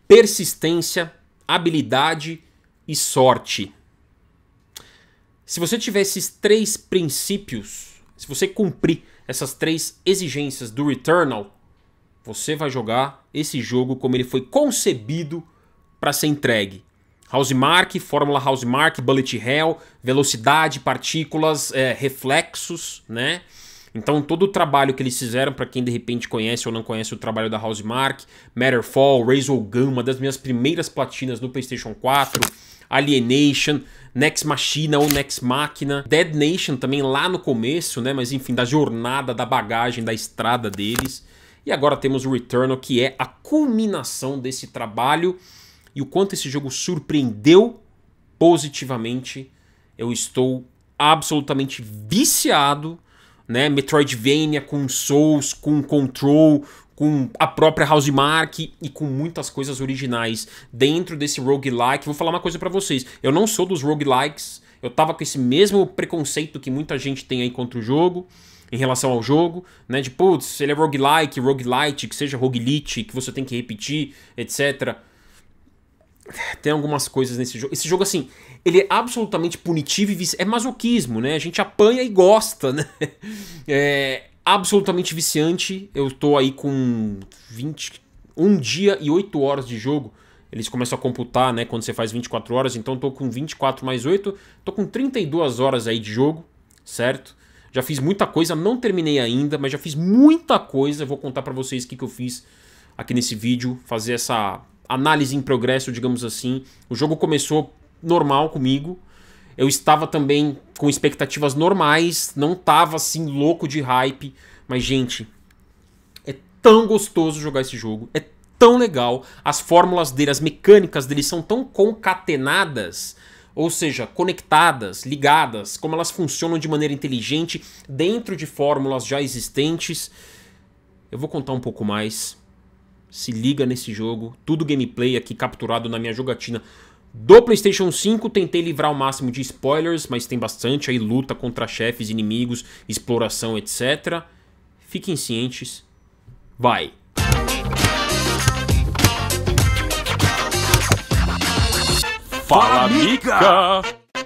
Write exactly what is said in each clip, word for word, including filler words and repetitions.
persistência, habilidade e sorte. Se você tiver esses três princípios, se você cumprir essas três exigências do Returnal, você vai jogar esse jogo como ele foi concebido para ser entregue. Housemarque, Fórmula Housemarque, Bullet Hell, velocidade, partículas, é, reflexos, né? Então todo o trabalho que eles fizeram, para quem de repente conhece ou não conhece o trabalho da Housemarque, Matterfall, Resogun, uma das minhas primeiras platinas no PlayStation quatro, Alienation, Nex Machina ou Nex Machina, Dead Nation também lá no começo, né? Mas enfim, da jornada, da bagagem, da estrada deles. E agora temos o Returnal, que é a culminação desse trabalho. E o quanto esse jogo surpreendeu positivamente. Eu estou absolutamente viciado, né? Metroidvania com Souls, com Control, com a própria Housemarque e com muitas coisas originais dentro desse roguelike. Vou falar uma coisa pra vocês. Eu não sou dos roguelikes. Eu tava com esse mesmo preconceito que muita gente tem aí contra o jogo, em relação ao jogo, né? De, putz, ele é roguelike, roguelite, que seja roguelite, que você tem que repetir, etcétera. Tem algumas coisas nesse jogo. Esse jogo, assim, ele é absolutamente punitivo e vici... é masoquismo, né? A gente apanha e gosta, né? É absolutamente viciante. Eu tô aí com vinte... um dia e oito horas de jogo. Eles começam a computar, né? Quando você faz vinte e quatro horas. Então eu tô com vinte e quatro mais oito. Tô com trinta e duas horas aí de jogo, certo? Já fiz muita coisa, não terminei ainda, mas já fiz muita coisa. Vou contar pra vocês o que, que eu fiz aqui nesse vídeo. Fazer essa análise em progresso, digamos assim. O jogo começou normal comigo. Eu estava também com expectativas normais. Não estava assim louco de hype. Mas, gente, é tão gostoso jogar esse jogo. É tão legal. As fórmulas dele, as mecânicas dele são tão concatenadas, ou seja, conectadas, ligadas, como elas funcionam de maneira inteligente dentro de fórmulas já existentes. Eu vou contar um pouco mais. Se liga nesse jogo. Tudo gameplay aqui capturado na minha jogatina do PlayStation cinco. Tentei livrar o máximo de spoilers, mas tem bastante aí luta contra chefes, inimigos, exploração, etcétera. Fiquem cientes. Vai! Fala, Mica!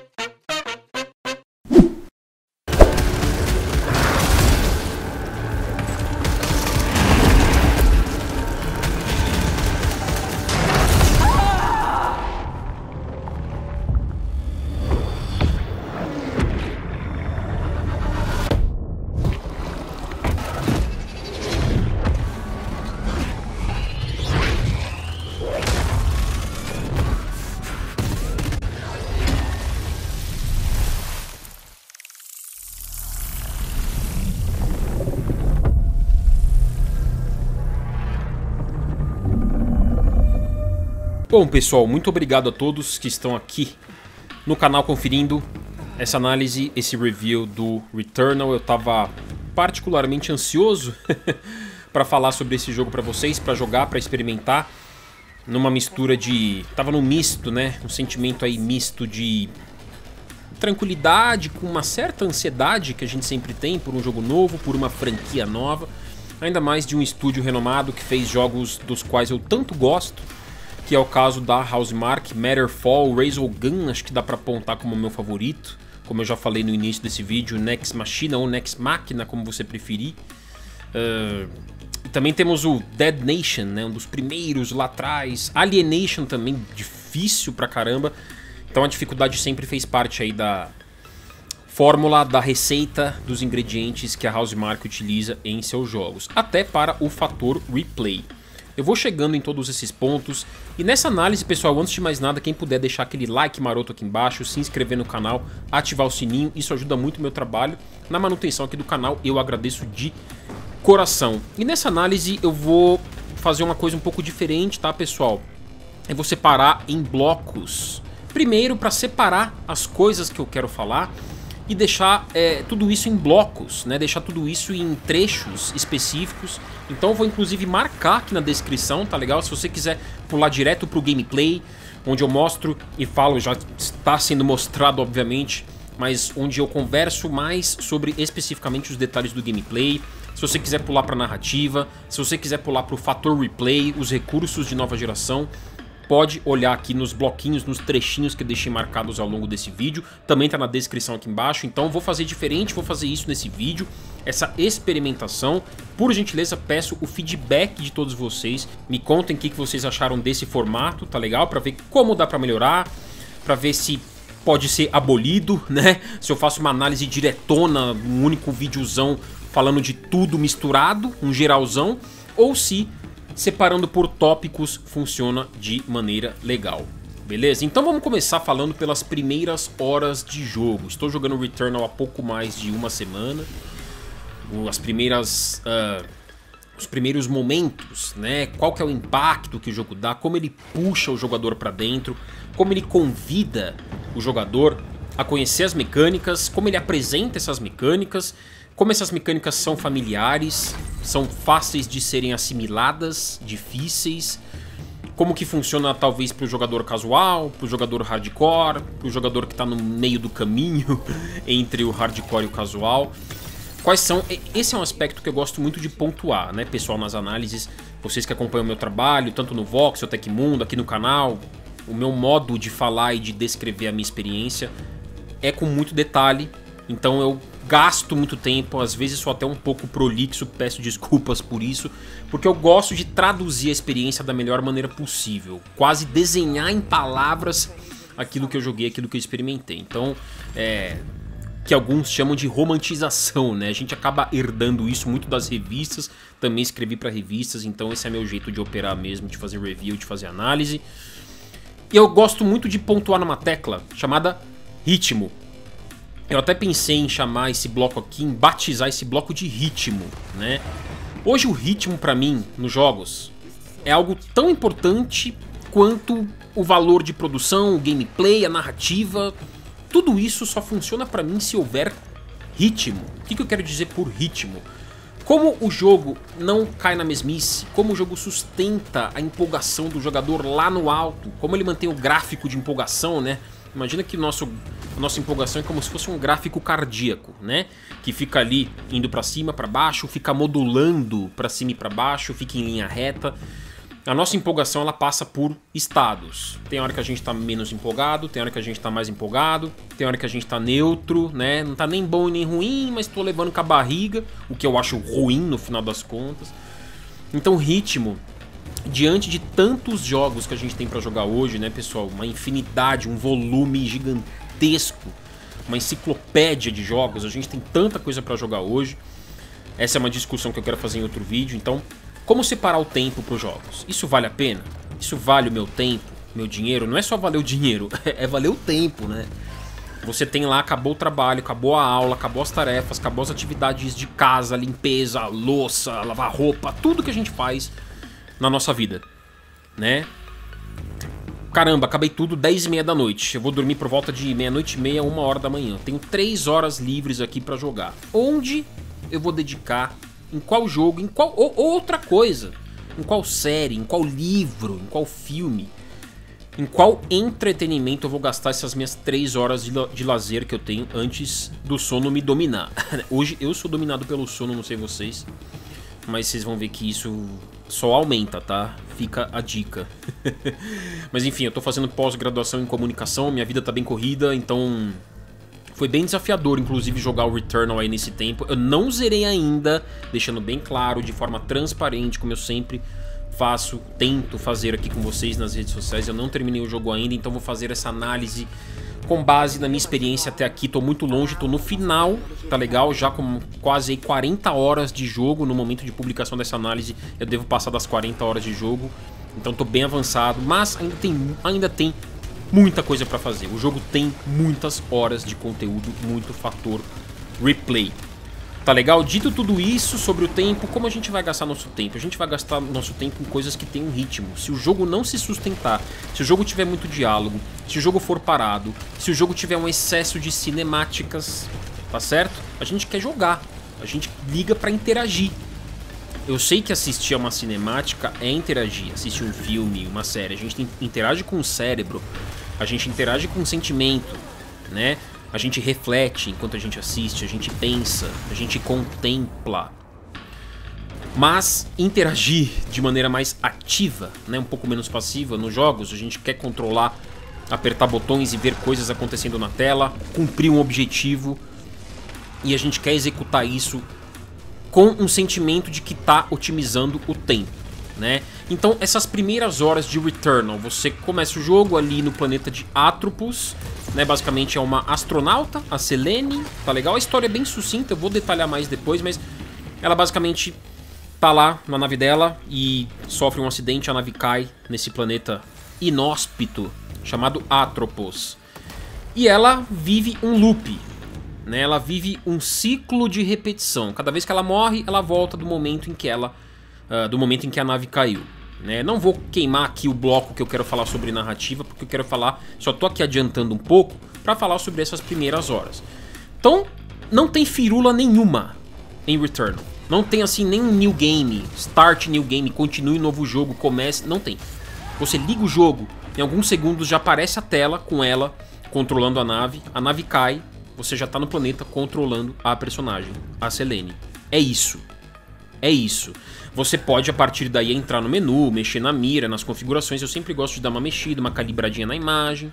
Bom, pessoal, muito obrigado a todos que estão aqui no canal conferindo essa análise, esse review do Returnal. Eu estava particularmente ansioso para falar sobre esse jogo para vocês, para jogar, para experimentar, numa mistura de... Tava num misto, né? Um sentimento aí misto de tranquilidade com uma certa ansiedade que a gente sempre tem por um jogo novo, por uma franquia nova, ainda mais de um estúdio renomado que fez jogos dos quais eu tanto gosto, que é o caso da Housemarque, Matterfall, Resogun, acho que dá pra apontar como meu favorito, como eu já falei no início desse vídeo, Nex Machina ou Nex Machina, como você preferir. Uh, e também temos o Dead Nation, né, um dos primeiros lá atrás, Alienation também, difícil pra caramba, então a dificuldade sempre fez parte aí da fórmula, da receita, dos ingredientes que a Housemarque utiliza em seus jogos, até para o fator replay. Eu vou chegando em todos esses pontos. E nessa análise, pessoal, antes de mais nada, quem puder deixar aquele like maroto aqui embaixo, se inscrever no canal, ativar o sininho, isso ajuda muito o meu trabalho na manutenção aqui do canal, eu agradeço de coração. E nessa análise eu vou fazer uma coisa um pouco diferente, tá, pessoal? Eu vou separar em blocos. Primeiro, para separar as coisas que eu quero falar e deixar é, tudo isso em blocos, né? Deixar tudo isso em trechos específicos. Então eu vou inclusive marcar aqui na descrição, tá legal? Se você quiser pular direto pro gameplay, onde eu mostro e falo, já está sendo mostrado obviamente, mas onde eu converso mais sobre especificamente os detalhes do gameplay, se você quiser pular para narrativa, se você quiser pular para o fator replay, os recursos de nova geração, pode olhar aqui nos bloquinhos, nos trechinhos que eu deixei marcados ao longo desse vídeo. Também está na descrição aqui embaixo. Então vou fazer diferente, vou fazer isso nesse vídeo, essa experimentação. Por gentileza, peço o feedback de todos vocês. Me contem o que vocês acharam desse formato, tá legal? Para ver como dá para melhorar, para ver se pode ser abolido, né? Se eu faço uma análise diretona, um único videozão falando de tudo misturado, um geralzão, ou se separando por tópicos funciona de maneira legal. Beleza? Então vamos começar falando pelas primeiras horas de jogo. Estou jogando Returnal há pouco mais de uma semana. As primeiras... Uh, os primeiros momentos, né? Qual que é o impacto que o jogo dá, como ele puxa o jogador para dentro, como ele convida o jogador a conhecer as mecânicas, como ele apresenta essas mecânicas, como essas mecânicas são familiares, são fáceis de serem assimiladas, difíceis, como que funciona talvez para o jogador casual, para o jogador hardcore, para o jogador que está no meio do caminho entre o hardcore e o casual. Quais são... Esse é um aspecto que eu gosto muito de pontuar, né, pessoal, nas análises. Vocês que acompanham o meu trabalho, tanto no Voxel, Tecmundo, aqui no canal, o meu modo de falar e de descrever a minha experiência é com muito detalhe. Então eu gasto muito tempo, às vezes sou até um pouco prolixo, peço desculpas por isso, porque eu gosto de traduzir a experiência da melhor maneira possível, quase desenhar em palavras aquilo que eu joguei, aquilo que eu experimentei. Então, é... que alguns chamam de romantização, né? A gente acaba herdando isso muito das revistas, também escrevi para revistas, então esse é meu jeito de operar mesmo, de fazer review, de fazer análise. E eu gosto muito de pontuar numa tecla chamada ritmo. Eu até pensei em chamar esse bloco aqui, em batizar esse bloco de ritmo, né? Hoje o ritmo para mim, nos jogos, é algo tão importante quanto o valor de produção, o gameplay, a narrativa. Tudo isso só funciona pra mim se houver ritmo. O que, que eu quero dizer por ritmo? Como o jogo não cai na mesmice, como o jogo sustenta a empolgação do jogador lá no alto, como ele mantém o gráfico de empolgação, né? Imagina que nosso, a nossa empolgação é como se fosse um gráfico cardíaco, né? Que fica ali indo pra cima, pra baixo, fica modulando pra cima e pra baixo, fica em linha reta. A nossa empolgação ela passa por estados. Tem hora que a gente tá menos empolgado, tem hora que a gente tá mais empolgado, tem hora que a gente tá neutro, né? Não tá nem bom e nem ruim, mas tô levando com a barriga, o que eu acho ruim no final das contas. Então ritmo, diante de tantos jogos que a gente tem pra jogar hoje, né, pessoal? Uma infinidade, um volume gigantesco, uma enciclopédia de jogos, a gente tem tanta coisa pra jogar hoje. Essa é uma discussão que eu quero fazer em outro vídeo, então... Como separar o tempo para os jogos? Isso vale a pena? Isso vale o meu tempo, meu dinheiro? Não é só valer o dinheiro, é valer o tempo, né? Você tem lá, acabou o trabalho, acabou a aula, acabou as tarefas, acabou as atividades de casa, limpeza, louça, lavar roupa, tudo que a gente faz na nossa vida, né? Caramba, acabei tudo dez e meia da noite. Eu vou dormir por volta de meia-noite e meia, uma hora da manhã. Tenho três horas livres aqui para jogar. Onde eu vou dedicar... Em qual jogo, em qual ou, outra coisa, em qual série, em qual livro, em qual filme, em qual entretenimento eu vou gastar essas minhas três horas de, de lazer que eu tenho antes do sono me dominar. Hoje eu sou dominado pelo sono, não sei vocês, mas vocês vão ver que isso só aumenta, tá? Fica a dica. Mas enfim, eu tô fazendo pós-graduação em comunicação, minha vida tá bem corrida, então... Foi bem desafiador, inclusive, jogar o Returnal aí nesse tempo. Eu não zerei ainda, deixando bem claro, de forma transparente, como eu sempre faço, tento fazer aqui com vocês nas redes sociais. Eu não terminei o jogo ainda, então vou fazer essa análise com base na minha experiência até aqui. Tô muito longe, tô no final, tá legal? Já com quase quarenta horas de jogo. No momento de publicação dessa análise, eu devo passar das quarenta horas de jogo. Então tô bem avançado, mas ainda tem... Ainda tem muita coisa pra fazer. O jogo tem muitas horas de conteúdo, muito fator replay. Tá legal? Dito tudo isso sobre o tempo, como a gente vai gastar nosso tempo? A gente vai gastar nosso tempo em coisas que tem um ritmo. Se o jogo não se sustentar, se o jogo tiver muito diálogo, se o jogo for parado, se o jogo tiver um excesso de cinemáticas, tá certo? A gente quer jogar, a gente liga pra interagir. Eu sei que assistir a uma cinemática é interagir, assistir um filme, uma série. A gente interage com o cérebro, a gente interage com o sentimento, né? A gente reflete enquanto a gente assiste, a gente pensa, a gente contempla. Mas interagir de maneira mais ativa, né, um pouco menos passiva nos jogos, a gente quer controlar, apertar botões e ver coisas acontecendo na tela, cumprir um objetivo, e a gente quer executar isso com um sentimento de que tá otimizando o tempo, né? Então essas primeiras horas de Returnal, você começa o jogo ali no planeta de Atropos, né? Basicamente é uma astronauta, a Selene, tá legal? A história é bem sucinta, eu vou detalhar mais depois, mas ela basicamente tá lá na nave dela e sofre um acidente, a nave cai nesse planeta inóspito chamado Atropos. E ela vive um loop, né? Ela vive um ciclo de repetição. Cada vez que ela morre, ela volta do momento em que ela, uh, do momento em que a nave caiu, né? Não vou queimar aqui o bloco que eu quero falar sobre narrativa, porque eu quero falar, só tô aqui adiantando um pouco para falar sobre essas primeiras horas. Então, não tem firula nenhuma em Returnal. Não tem assim nem um new game, start new game, continue novo jogo, comece, não tem. Você liga o jogo, em alguns segundos já aparece a tela com ela controlando a nave, a nave cai, você já tá no planeta controlando a personagem, a Selene. É isso. É isso. Você pode a partir daí entrar no menu, mexer na mira, nas configurações, eu sempre gosto de dar uma mexida, uma calibradinha na imagem.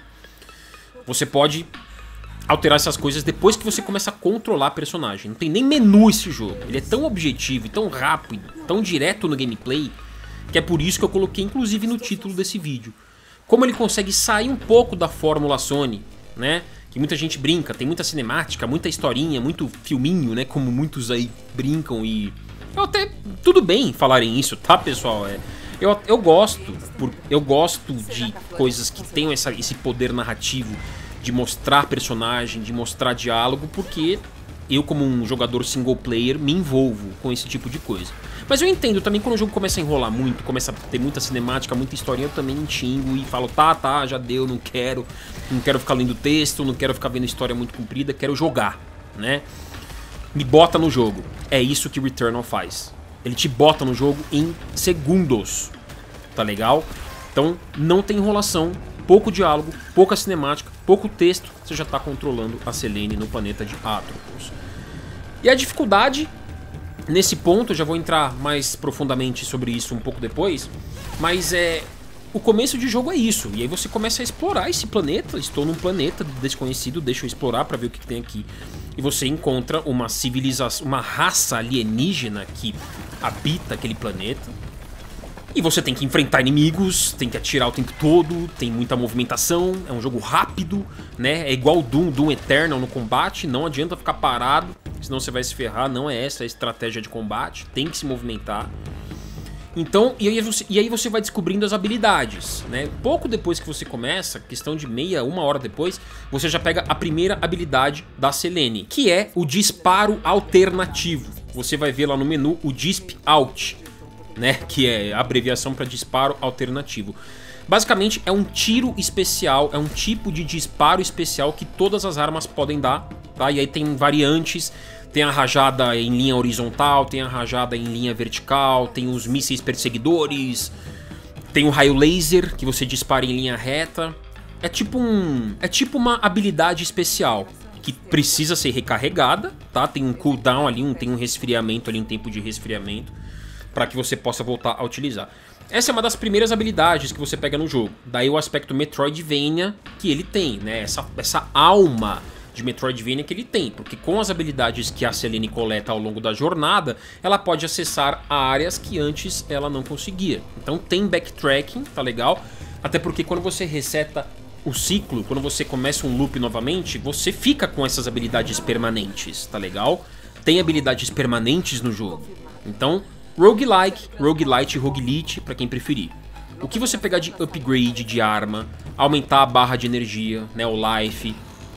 Você pode alterar essas coisas depois que você começa a controlar a personagem. Não tem nem menu esse jogo. Ele é tão objetivo e tão rápido, tão direto no gameplay, que é por isso que eu coloquei inclusive no título desse vídeo. Como ele consegue sair um pouco da fórmula Sony, né? Que muita gente brinca, tem muita cinemática, muita historinha, muito filminho, né? Como muitos aí brincam e... Eu até... Tudo bem falarem isso, tá, pessoal? É... Eu, eu gosto, por, eu gosto de coisas que tenham essa, esse poder narrativo de mostrar personagem, de mostrar diálogo, porque eu, como um jogador single player, me envolvo com esse tipo de coisa. Mas eu entendo também quando o jogo começa a enrolar muito, começa a ter muita cinemática, muita historinha, eu também xingo e falo, tá, tá, já deu, não quero, não quero ficar lendo texto, não quero ficar vendo história muito comprida, quero jogar, né? Me bota no jogo. É isso que Returnal faz. Ele te bota no jogo em segundos, tá legal? Então não tem enrolação, pouco diálogo, pouca cinemática, pouco texto, você já tá controlando a Selene no planeta de Atropos. E a dificuldade... Nesse ponto, eu já vou entrar mais profundamente sobre isso um pouco depois, mas é o começo de jogo é isso, e aí você começa a explorar esse planeta, estou num planeta desconhecido, deixa eu explorar para ver o que tem aqui, e você encontra uma civilização, uma raça alienígena que habita aquele planeta, e você tem que enfrentar inimigos, tem que atirar o tempo todo, tem muita movimentação, é um jogo rápido, né? É igual o Doom, Doom Eternal no combate, não adianta ficar parado, senão você vai se ferrar, não é essa a estratégia de combate, tem que se movimentar. Então, e aí você, e aí você vai descobrindo as habilidades, né? Pouco depois que você começa, questão de meia, uma hora depois, você já pega a primeira habilidade da Selene, que é o disparo alternativo. Você vai ver lá no menu o Disp Alt, né, que é a abreviação para disparo alternativo. Basicamente é um tiro especial, é um tipo de disparo especial que todas as armas podem dar, tá? E aí tem variantes, tem a rajada em linha horizontal, tem a rajada em linha vertical, tem os mísseis perseguidores, tem o raio laser que você dispara em linha reta. É tipo um, é tipo uma habilidade especial que precisa ser recarregada, tá? Tem um cooldown ali, um, tem um resfriamento ali, um tempo de resfriamento, para que você possa voltar a utilizar. Essa é uma das primeiras habilidades que você pega no jogo. Daí o aspecto Metroidvania que ele tem, né? Essa, essa alma de Metroidvania que ele tem. Porque com as habilidades que a Selene coleta ao longo da jornada, ela pode acessar áreas que antes ela não conseguia. Então tem backtracking, tá legal? Até porque quando você reseta o ciclo, quando você começa um loop novamente, você fica com essas habilidades permanentes, tá legal? Tem habilidades permanentes no jogo. Então... roguelike, roguelite e roguelite, pra quem preferir. O que você pegar de upgrade de arma, aumentar a barra de energia, né, o life,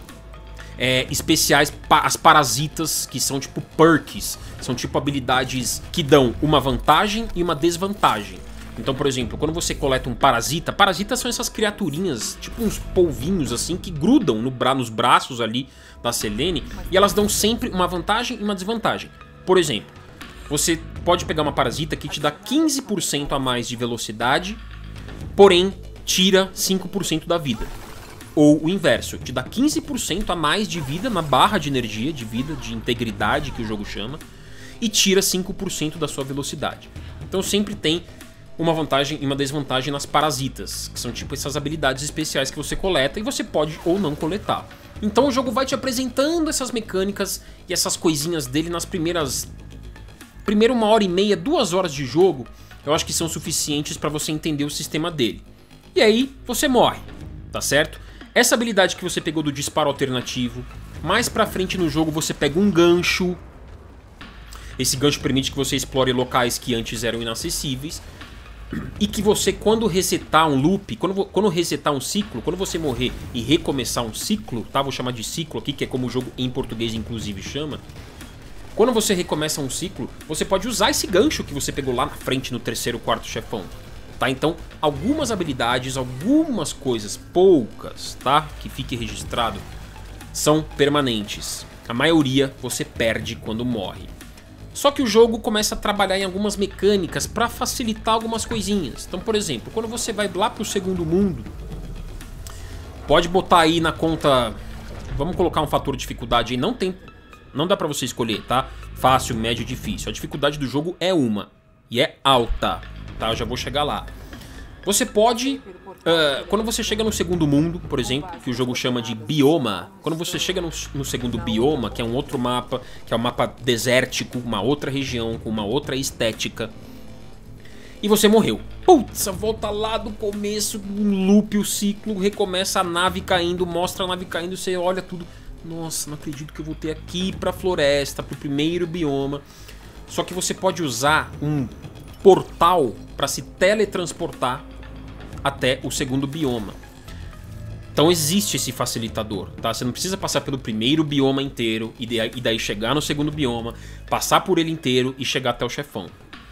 é, especiais, pa as parasitas, que são tipo perks, são tipo habilidades que dão uma vantagem e uma desvantagem. Então, por exemplo, quando você coleta um parasita, parasitas são essas criaturinhas, tipo uns polvinhos assim, que grudam no bra nos braços ali da Selene, e elas dão sempre uma vantagem e uma desvantagem. Por exemplo, você pode pegar uma parasita que te dá quinze por cento a mais de velocidade, porém tira cinco por cento da vida. Ou o inverso, te dá quinze por cento a mais de vida na barra de energia, de vida, de integridade que o jogo chama, e tira cinco por cento da sua velocidade. Então sempre tem uma vantagem e uma desvantagem nas parasitas, que são tipo essas habilidades especiais que você coleta e você pode ou não coletar. Então o jogo vai te apresentando essas mecânicas e essas coisinhas dele nas primeiras... Primeiro uma hora e meia, duas horas de jogo, eu acho que são suficientes para você entender o sistema dele. E aí você morre, tá certo? Essa habilidade que você pegou do disparo alternativo, mais pra frente no jogo você pega um gancho. Esse gancho permite que você explore locais que antes eram inacessíveis. E que você, quando resetar um loop, quando, quando resetar um ciclo, quando você morrer e recomeçar um ciclo, tá? Vou chamar de ciclo aqui, que é como o jogo em português inclusive chama. Quando você recomeça um ciclo, você pode usar esse gancho que você pegou lá na frente no terceiro, quarto chefão, tá? Então, algumas habilidades, algumas coisas, poucas, tá? Que fique registrado, são permanentes. A maioria você perde quando morre. Só que o jogo começa a trabalhar em algumas mecânicas para facilitar algumas coisinhas. Então, por exemplo, quando você vai lá pro segundo mundo, pode botar aí na conta... Vamos colocar um fator de dificuldade aí. Não tem, não dá pra você escolher, tá? Fácil, médio, difícil. A dificuldade do jogo é uma. E é alta, tá? Eu já vou chegar lá. Você pode... Uh, quando você chega no segundo mundo, por exemplo, que o jogo chama de bioma, quando você chega no, no segundo bioma, que é um outro mapa, que é um mapa desértico, uma outra região, com uma outra estética, e você morreu. Putz, volta lá do começo, um loop, o ciclo, recomeça a nave caindo, mostra a nave caindo, você olha tudo. Nossa, não acredito que eu voltei aqui pra floresta, pro primeiro bioma. Só que você pode usar um portal para se teletransportar até o segundo bioma. Então existe esse facilitador, tá? Você não precisa passar pelo primeiro bioma inteiro e daí chegar no segundo bioma, passar por ele inteiro e chegar até o chefão.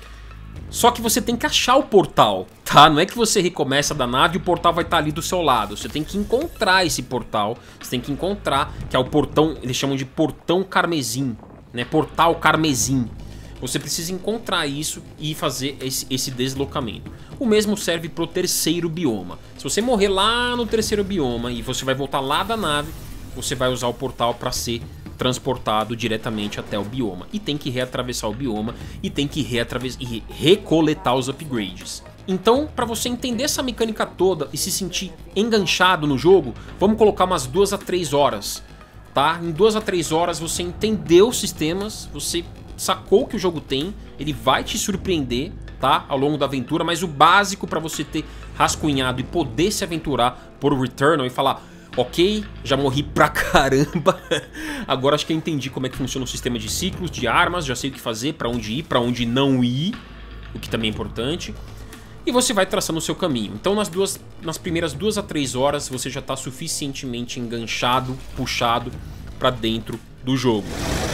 Só que você tem que achar o portal, tá? Não é que você recomeça da nave e o portal vai estar ali do seu lado. Você tem que encontrar esse portal, você tem que encontrar, que é o portão, eles chamam de portão carmesim, né? Portal carmesim. Você precisa encontrar isso e fazer esse, esse deslocamento. O mesmo serve para o terceiro bioma. Se você morrer lá no terceiro bioma e você vai voltar lá da nave, você vai usar o portal para ser transportado diretamente até o bioma. E tem que reatravessar o bioma e tem que reatravessar e recoletar os upgrades. Então, para você entender essa mecânica toda e se sentir enganchado no jogo, vamos colocar umas duas a três horas, tá? Em duas a três horas você entendeu os sistemas, você sacou o que o jogo tem, ele vai te surpreender, tá? Ao longo da aventura, mas o básico para você ter rascunhado e poder se aventurar por Returnal e falar: ok, já morri pra caramba, agora acho que eu entendi como é que funciona o sistema de ciclos, de armas, já sei o que fazer, pra onde ir, pra onde não ir, o que também é importante, e você vai traçando o seu caminho. Então nas, duas, nas primeiras duas a três horas você já tá suficientemente enganchado, puxado pra dentro do jogo.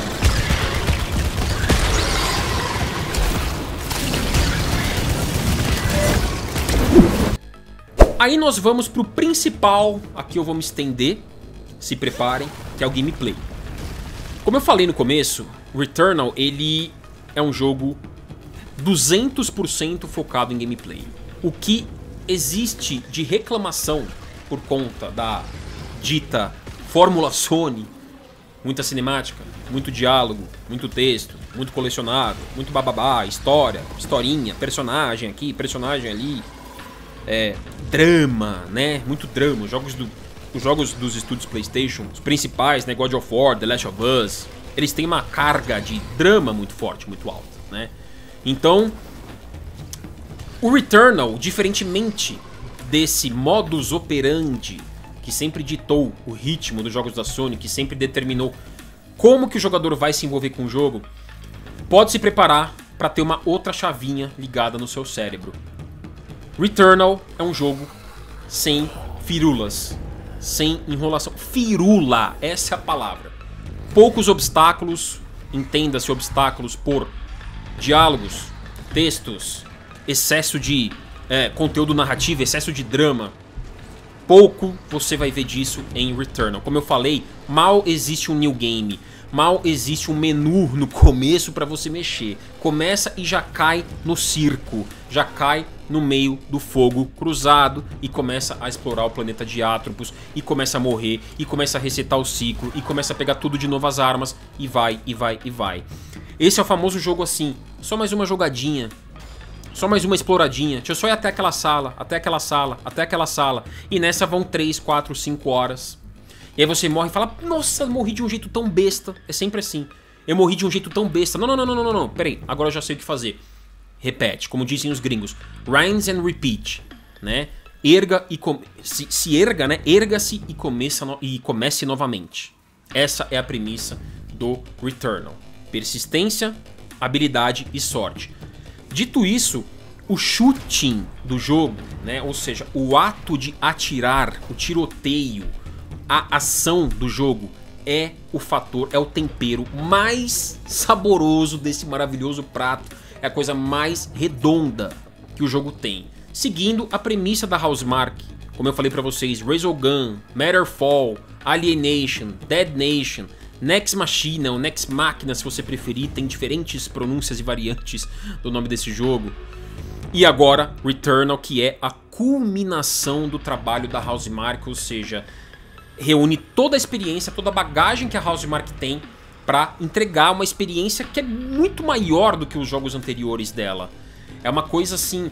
Aí nós vamos pro principal, aqui eu vou me estender, se preparem, que é o gameplay. Como eu falei no começo, Returnal, ele é um jogo duzentos por cento focado em gameplay. O que existe de reclamação por conta da dita Fórmula Sony, muita cinemática, muito diálogo, muito texto, muito colecionável, muito bababá, história, historinha, personagem aqui, personagem ali... É, drama, né? Muito drama. Os jogos, do, os jogos dos estúdios PlayStation, os principais, né? God of War, The Last of Us, eles têm uma carga de drama muito forte, muito alta, né? Então, o Returnal, diferentemente desse modus operandi que sempre ditou o ritmo dos jogos da Sony, que sempre determinou como que o jogador vai se envolver com o jogo, pode se preparar para ter uma outra chavinha ligada no seu cérebro. Returnal é um jogo sem firulas, sem enrolação. Firula, essa é a palavra. Poucos obstáculos, entenda-se obstáculos por diálogos, textos, excesso de é, conteúdo narrativo, excesso de drama. Pouco você vai ver disso em Returnal. Como eu falei, mal existe um new game, mal existe um menu no começo para você mexer. Começa e já cai no circo, já cai no meio do fogo cruzado e começa a explorar o planeta de Atropos e começa a morrer e começa a resetar o ciclo e começa a pegar tudo de novo as armas e vai, e vai, e vai. Esse é o famoso jogo assim, só mais uma jogadinha, só mais uma exploradinha, deixa eu só ir até aquela sala, até aquela sala, até aquela sala. E nessa vão três, quatro, cinco horas. E aí você morre e fala, nossa, eu morri de um jeito tão besta. É sempre assim, eu morri de um jeito tão besta. Não, não, não, não, não, não, peraí, agora eu já sei o que fazer. Repete, como dizem os gringos, rinse and repeat, né? Erga e come... se, se erga, né? Erga-se e, começa no... e comece novamente. Essa é a premissa do Returnal. Persistência, habilidade e sorte. Dito isso, o shooting do jogo, né? Ou seja, o ato de atirar, o tiroteio, a ação do jogo é o fator, é o tempero mais saboroso desse maravilhoso prato. É a coisa mais redonda que o jogo tem. Seguindo a premissa da Housemarque, como eu falei pra vocês, Resogun, Matterfall, Alienation, Dead Nation, Nex Machina ou Nex Machina, se você preferir, tem diferentes pronúncias e variantes do nome desse jogo. E agora, Returnal, que é a culminação do trabalho da Housemarque, ou seja, reúne toda a experiência, toda a bagagem que a Housemarque tem para entregar uma experiência que é muito maior do que os jogos anteriores dela. É uma coisa assim,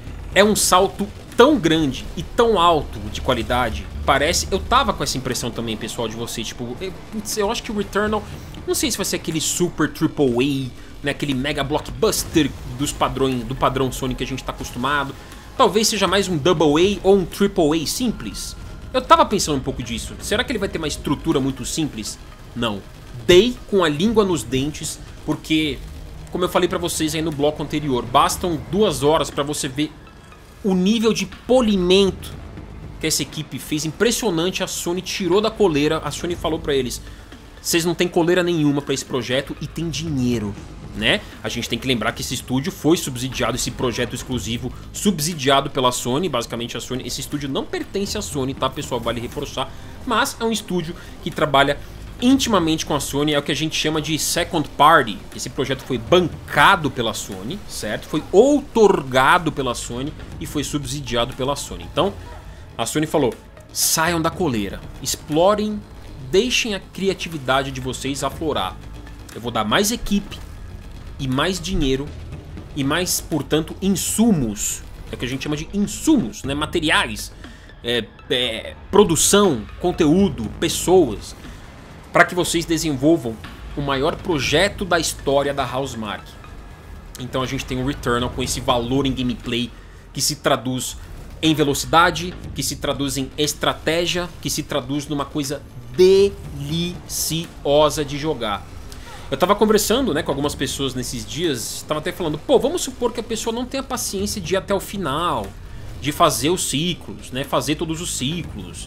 é um salto tão grande e tão alto de qualidade. Parece, eu tava com essa impressão também, pessoal, de vocês, tipo, eu, eu acho que o Returnal, não sei se vai ser aquele super triple A, né, aquele mega blockbuster dos padrões, do padrão Sony que a gente tá acostumado. Talvez seja mais um double A ou um triple A simples. Eu tava pensando um pouco disso. Será que ele vai ter uma estrutura muito simples? Não. Dei com a língua nos dentes, porque, como eu falei pra vocês aí no bloco anterior, bastam duas horas pra você ver o nível de polimento que essa equipe fez. Impressionante, a Sony tirou da coleira, a Sony falou pra eles, vocês não tem coleira nenhuma pra esse projeto e tem dinheiro, né? A gente tem que lembrar que esse estúdio foi subsidiado, esse projeto exclusivo subsidiado pela Sony, basicamente a Sony, esse estúdio não pertence à Sony, tá, pessoal, vale reforçar, mas é um estúdio que trabalha intimamente com a Sony, é o que a gente chama de second party. Esse projeto foi bancado pela Sony, certo? Foi outorgado pela Sony e foi subsidiado pela Sony. Então, a Sony falou, saiam da coleira, explorem, deixem a criatividade de vocês aflorar. Eu vou dar mais equipe e mais dinheiro e mais, portanto, insumos. É o que a gente chama de insumos, né? Materiais, é, é, produção, conteúdo, pessoas, para que vocês desenvolvam o maior projeto da história da Housemarque. Então a gente tem o Returnal com esse valor em gameplay que se traduz em velocidade, que se traduz em estratégia, que se traduz numa coisa deliciosa de jogar. Eu tava conversando, né, com algumas pessoas nesses dias, tava até falando, pô, vamos supor que a pessoa não tenha paciência de ir até o final, de fazer os ciclos, né, fazer todos os ciclos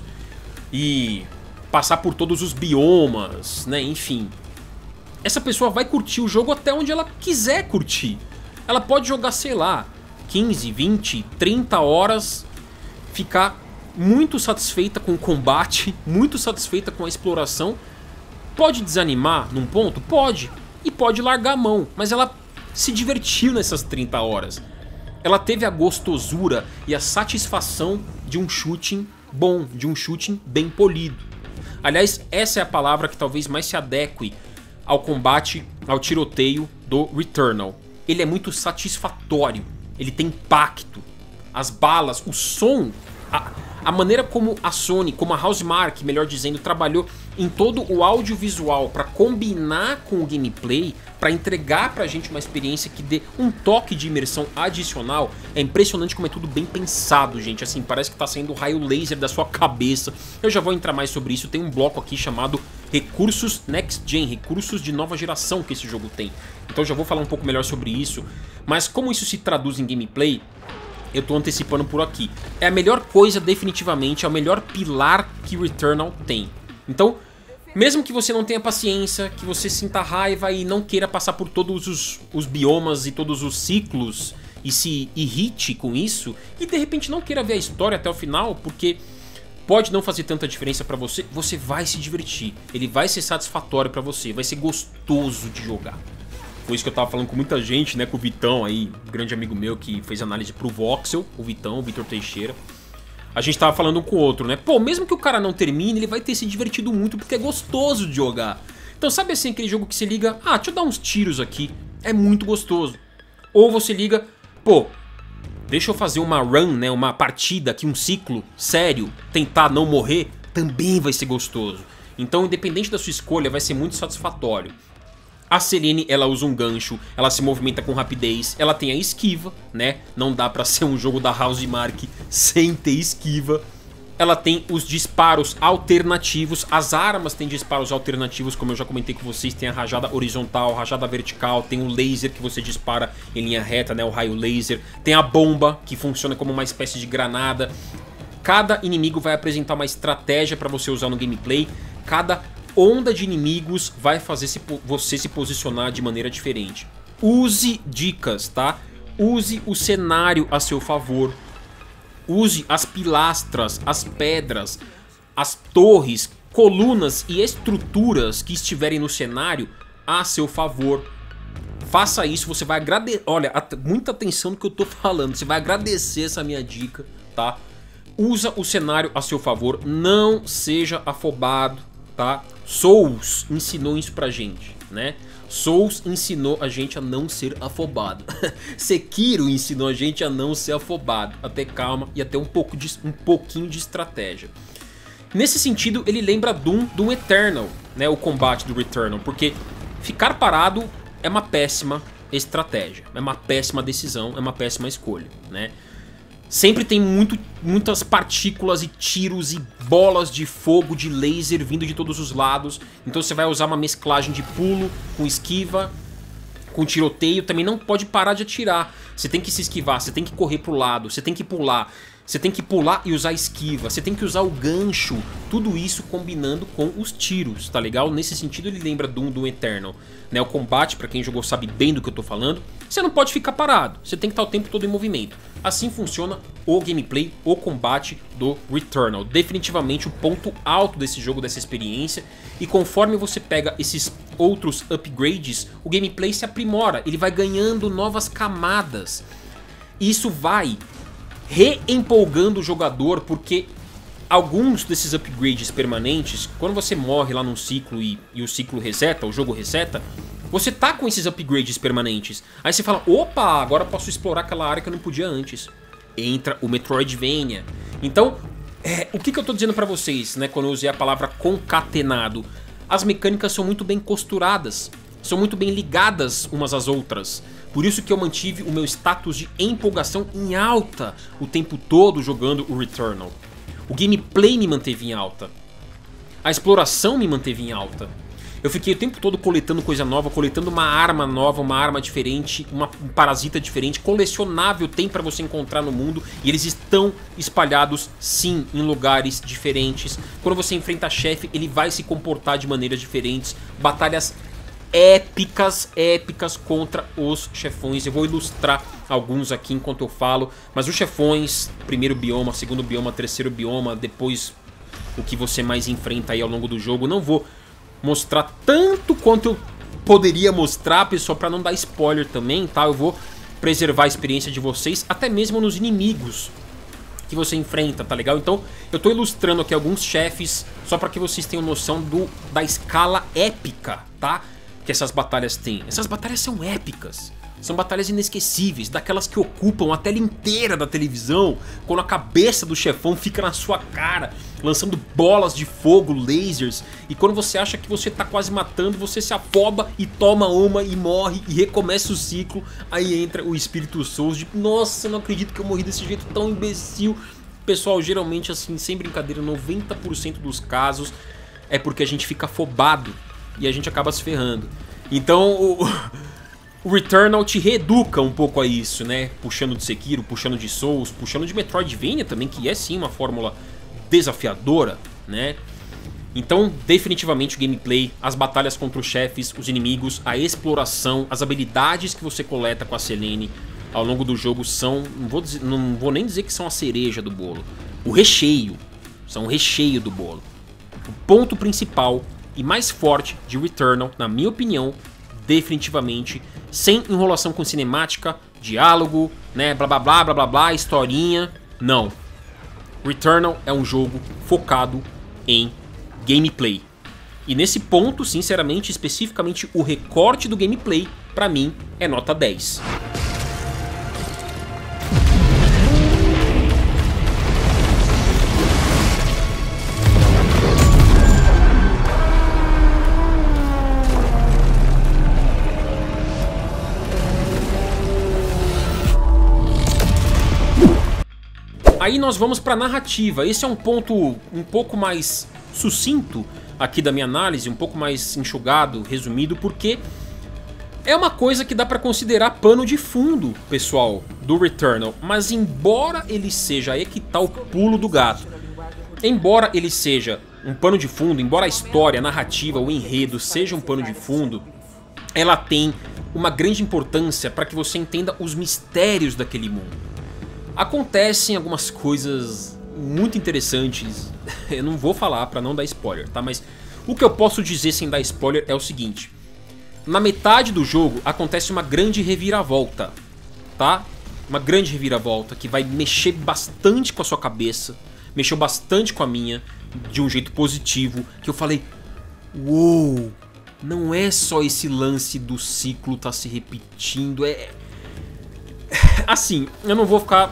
e passar por todos os biomas, né, enfim. Essa pessoa vai curtir o jogo até onde ela quiser curtir. Ela pode jogar, sei lá, quinze, vinte, trinta horas, ficar muito satisfeita com o combate, muito satisfeita com a exploração. Pode desanimar num ponto? Pode. E pode largar a mão, mas ela se divertiu nessas trinta horas. Ela teve a gostosura e a satisfação de um shooting bom, de um shooting bem polido. Aliás, essa é a palavra que talvez mais se adeque ao combate, ao tiroteio do Returnal. Ele é muito satisfatório, ele tem impacto. As balas, o som, a, a maneira como a Sony, como a Housemarque, melhor dizendo, trabalhou em todo o audiovisual para combinar com o gameplay, para entregar pra gente uma experiência que dê um toque de imersão adicional. É impressionante como é tudo bem pensado, gente. Assim, parece que tá saindo o raio laser da sua cabeça. Eu já vou entrar mais sobre isso. Tem um bloco aqui chamado Recursos Next Gen, recursos de nova geração que esse jogo tem. Então eu já vou falar um pouco melhor sobre isso. Mas como isso se traduz em gameplay, eu tô antecipando por aqui. É a melhor coisa, definitivamente, é o melhor pilar que Returnal tem. Então, mesmo que você não tenha paciência, que você sinta raiva e não queira passar por todos os, os biomas e todos os ciclos e se irrite com isso, e de repente não queira ver a história até o final, porque pode não fazer tanta diferença pra você, você vai se divertir. Ele vai ser satisfatório pra você, vai ser gostoso de jogar. Foi isso que eu tava falando com muita gente, né, com o Vitão aí, um grande amigo meu que fez análise pro Voxel, o Vitão, o Vitor Teixeira. A gente tava falando um com o outro, né? Pô, mesmo que o cara não termine, ele vai ter se divertido muito porque é gostoso de jogar. Então sabe assim, aquele jogo que você liga, ah, deixa eu dar uns tiros aqui, é muito gostoso. Ou você liga, pô, deixa eu fazer uma run, né, uma partida aqui, um ciclo sério, tentar não morrer, também vai ser gostoso. Então, independente da sua escolha, vai ser muito satisfatório. A Selene, ela usa um gancho, ela se movimenta com rapidez, ela tem a esquiva, né? Não dá pra ser um jogo da Housemarque sem ter esquiva. Ela tem os disparos alternativos, as armas têm disparos alternativos, como eu já comentei com vocês, tem a rajada horizontal, a rajada vertical, tem o laser que você dispara em linha reta, né? O raio laser, tem a bomba, que funciona como uma espécie de granada. Cada inimigo vai apresentar uma estratégia pra você usar no gameplay, cada onda de inimigos vai fazer se, você se posicionar de maneira diferente. Use dicas, tá? Use o cenário a seu favor. Use as pilastras, as pedras, as torres, colunas e estruturas que estiverem no cenário a seu favor. Faça isso, você vai agradecer. Olha, muita atenção no que eu tô falando. Você vai agradecer essa minha dica, tá? Usa o cenário a seu favor. Não seja afobado, tá? Souls ensinou isso pra gente, né? Souls ensinou a gente a não ser afobado. Sekiro ensinou a gente a não ser afobado, a ter calma e a ter um, pouco de, um pouquinho de estratégia. Nesse sentido, ele lembra Doom, Doom Eternal, né? O combate do Returnal, porque ficar parado é uma péssima estratégia, é uma péssima decisão, é uma péssima escolha, né? Sempre tem muito, muitas partículas e tiros e bolas de fogo, de laser vindo de todos os lados. Então você vai usar uma mesclagem de pulo com esquiva, com tiroteio. Também não pode parar de atirar. Você tem que se esquivar, você tem que correr pro lado, você tem que pular. Você tem que pular e usar esquiva, você tem que usar o gancho. Tudo isso combinando com os tiros, tá legal? Nesse sentido ele lembra Doom, Doom Eternal, né? O combate, pra quem jogou sabe bem do que eu tô falando. Você não pode ficar parado, você tem que estar o tempo todo em movimento. Assim funciona o gameplay, o combate do Returnal. Definitivamente o ponto alto desse jogo, dessa experiência. E conforme você pega esses outros upgrades, o gameplay se aprimora, ele vai ganhando novas camadas. E isso vai reempolgando o jogador, porque alguns desses upgrades permanentes, quando você morre lá num ciclo e, e o ciclo reseta, o jogo reseta, você tá com esses upgrades permanentes. Aí você fala, opa, agora eu posso explorar aquela área que eu não podia antes. Entra o Metroidvania. Então, é, o que, que eu tô dizendo pra vocês, né, quando eu usei a palavra concatenado? As mecânicas são muito bem costuradas, são muito bem ligadas umas às outras. Por isso que eu mantive o meu status de empolgação em alta o tempo todo jogando o Returnal. O gameplay me manteve em alta. A exploração me manteve em alta. Eu fiquei o tempo todo coletando coisa nova, coletando uma arma nova, uma arma diferente, uma, um parasita diferente, colecionável tem pra você encontrar no mundo. E eles estão espalhados, sim, em lugares diferentes. Quando você enfrenta chefe, ele vai se comportar de maneiras diferentes. Batalhas épicas, épicas contra os chefões. Eu vou ilustrar alguns aqui enquanto eu falo. Mas os chefões, primeiro bioma, segundo bioma, terceiro bioma, depois o que você mais enfrenta aí ao longo do jogo. Não vou mostrar tanto quanto eu poderia mostrar, pessoal, pra não dar spoiler também, tá? Eu vou preservar a experiência de vocês, até mesmo nos inimigos que você enfrenta, tá legal? Então, eu tô ilustrando aqui alguns chefes, só pra que vocês tenham noção do, da escala épica, tá? Que essas batalhas têm. Essas batalhas são épicas. São batalhas inesquecíveis, daquelas que ocupam a tela inteira da televisão, quando a cabeça do chefão fica na sua cara, lançando bolas de fogo, lasers, e quando você acha que você tá quase matando, você se afoba e toma uma e morre e recomeça o ciclo. Aí entra o espírito Souls de, nossa, eu não acredito que eu morri desse jeito tão imbecil. Pessoal, geralmente assim, sem brincadeira, noventa por cento dos casos é porque a gente fica afobado e a gente acaba se ferrando. Então o... O Returnal te reeduca um pouco a isso, né? Puxando de Sekiro, puxando de Souls, puxando de Metroidvania também, que é sim uma fórmula desafiadora, né? Então, definitivamente o gameplay, as batalhas contra os chefes, os inimigos, a exploração, as habilidades que você coleta com a Selene ao longo do jogo são, não vou, dizer, não vou nem dizer que são a cereja do bolo, o recheio, são o recheio do bolo. O ponto principal e mais forte de Returnal, na minha opinião, definitivamente, sem enrolação com cinemática, diálogo, né, blá blá blá blá blá blá, historinha, não. Returnal é um jogo focado em gameplay. E nesse ponto, sinceramente, especificamente o recorte do gameplay, pra mim, é nota dez. Aí nós vamos para a narrativa. Esse é um ponto um pouco mais sucinto aqui da minha análise, um pouco mais enxugado, resumido, porque é uma coisa que dá para considerar pano de fundo, pessoal, do Returnal. Mas embora ele seja, aí que tá o pulo do gato, embora ele seja um pano de fundo, embora a história, a narrativa, o enredo seja um pano de fundo, ela tem uma grande importância para que você entenda os mistérios daquele mundo. Acontecem algumas coisas muito interessantes, eu não vou falar pra não dar spoiler, tá? Mas o que eu posso dizer sem dar spoiler é o seguinte: na metade do jogo acontece uma grande reviravolta, tá? Uma grande reviravolta que vai mexer bastante com a sua cabeça, mexeu bastante com a minha, de um jeito positivo, que eu falei, uou, não é só esse lance do ciclo tá se repetindo, é... Assim, eu não vou ficar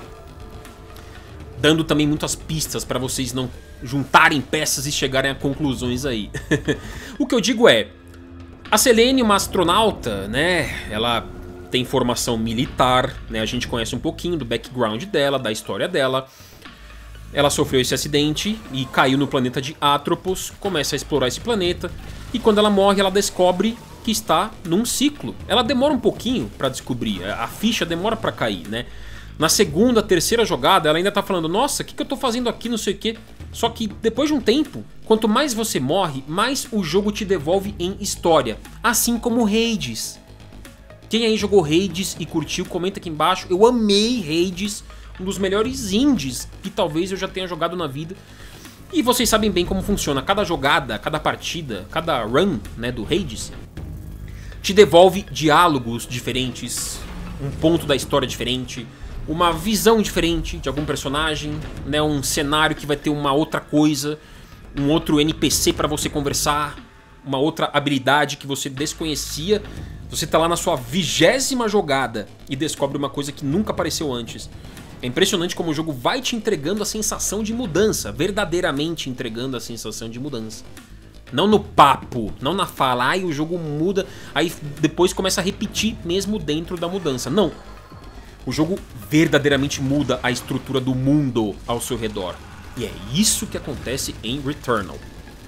dando também muitas pistas para vocês não juntarem peças e chegarem a conclusões aí. O que eu digo é, a Selene, uma astronauta, né, ela tem formação militar, né, a gente conhece um pouquinho do background dela, da história dela. Ela sofreu esse acidente e caiu no planeta de Atropos, começa a explorar esse planeta, e quando ela morre ela descobre que está num ciclo. Ela demora um pouquinho para descobrir, a ficha demora para cair, né? Na segunda, terceira jogada, ela ainda tá falando, nossa, o que, que eu tô fazendo aqui, não sei o que. Só que depois de um tempo, quanto mais você morre, mais o jogo te devolve em história. Assim como Hades. Quem aí jogou Hades e curtiu, comenta aqui embaixo. Eu amei Hades, um dos melhores indies que talvez eu já tenha jogado na vida. E vocês sabem bem como funciona. Cada jogada, cada partida, cada run, né, do Hades te devolve diálogos diferentes, um ponto da história diferente, uma visão diferente de algum personagem, né, um cenário que vai ter uma outra coisa, um outro N P C para você conversar, uma outra habilidade que você desconhecia. Você tá lá na sua vigésima jogada e descobre uma coisa que nunca apareceu antes. É impressionante como o jogo vai te entregando a sensação de mudança, verdadeiramente entregando a sensação de mudança. Não no papo, não na fala, aí o jogo muda, aí depois começa a repetir mesmo dentro da mudança. Não. O jogo verdadeiramente muda a estrutura do mundo ao seu redor. E é isso que acontece em Returnal.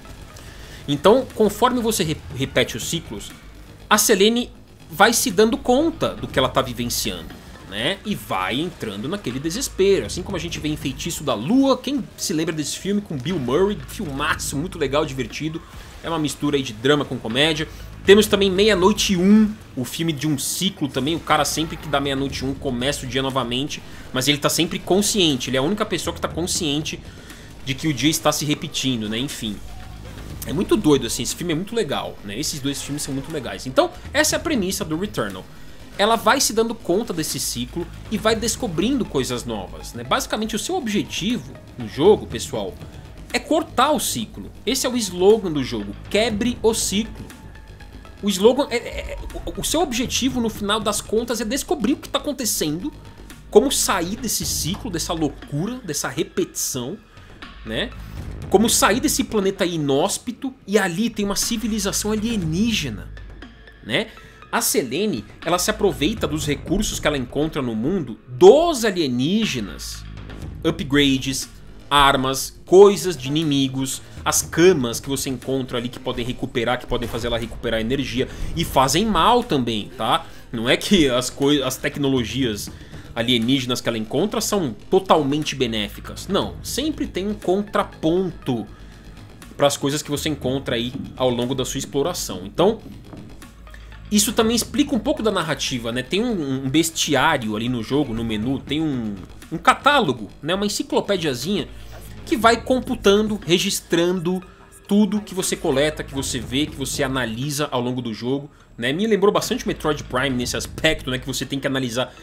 Então, conforme você re repete os ciclos, a Selene vai se dando conta do que ela está vivenciando, né? E vai entrando naquele desespero. Assim como a gente vê em Feitiço da Lua. Quem se lembra desse filme com Bill Murray? Filmaço, muito legal, divertido. É uma mistura aí de drama com comédia. Temos também Meia-Noite e Um, o filme de um ciclo também. O cara sempre que dá Meia-Noite e Um começa o dia novamente, mas ele tá sempre consciente. Ele é a única pessoa que tá consciente de que o dia está se repetindo, né? Enfim. É muito doido, assim. Esse filme é muito legal, né? Esses dois filmes são muito legais. Então, essa é a premissa do Returnal. Ela vai se dando conta desse ciclo e vai descobrindo coisas novas, né? Basicamente, o seu objetivo no jogo, pessoal, é cortar o ciclo. Esse é o slogan do jogo. Quebre o ciclo. O slogan, é, é, o seu objetivo no final das contas é descobrir o que está acontecendo, como sair desse ciclo, dessa loucura, dessa repetição, né? Como sair desse planeta inóspito e ali tem uma civilização alienígena, né? A Selene, ela se aproveita dos recursos que ela encontra no mundo dos alienígenas, upgrades, armas, coisas de inimigos, as camas que você encontra ali que podem recuperar, que podem fazer ela recuperar energia e fazem mal também, tá? Não é que as, as tecnologias alienígenas que ela encontra são totalmente benéficas. Não, sempre tem um contraponto para as coisas que você encontra aí ao longo da sua exploração. Então, isso também explica um pouco da narrativa, né? Tem um, um bestiário ali no jogo, no menu, tem um, um catálogo, né? Uma enciclopédiazinha que vai computando, registrando tudo que você coleta, que você vê, que você analisa ao longo do jogo, né? Me lembrou bastante Metroid Prime nesse aspecto, né? Que você tem que analisar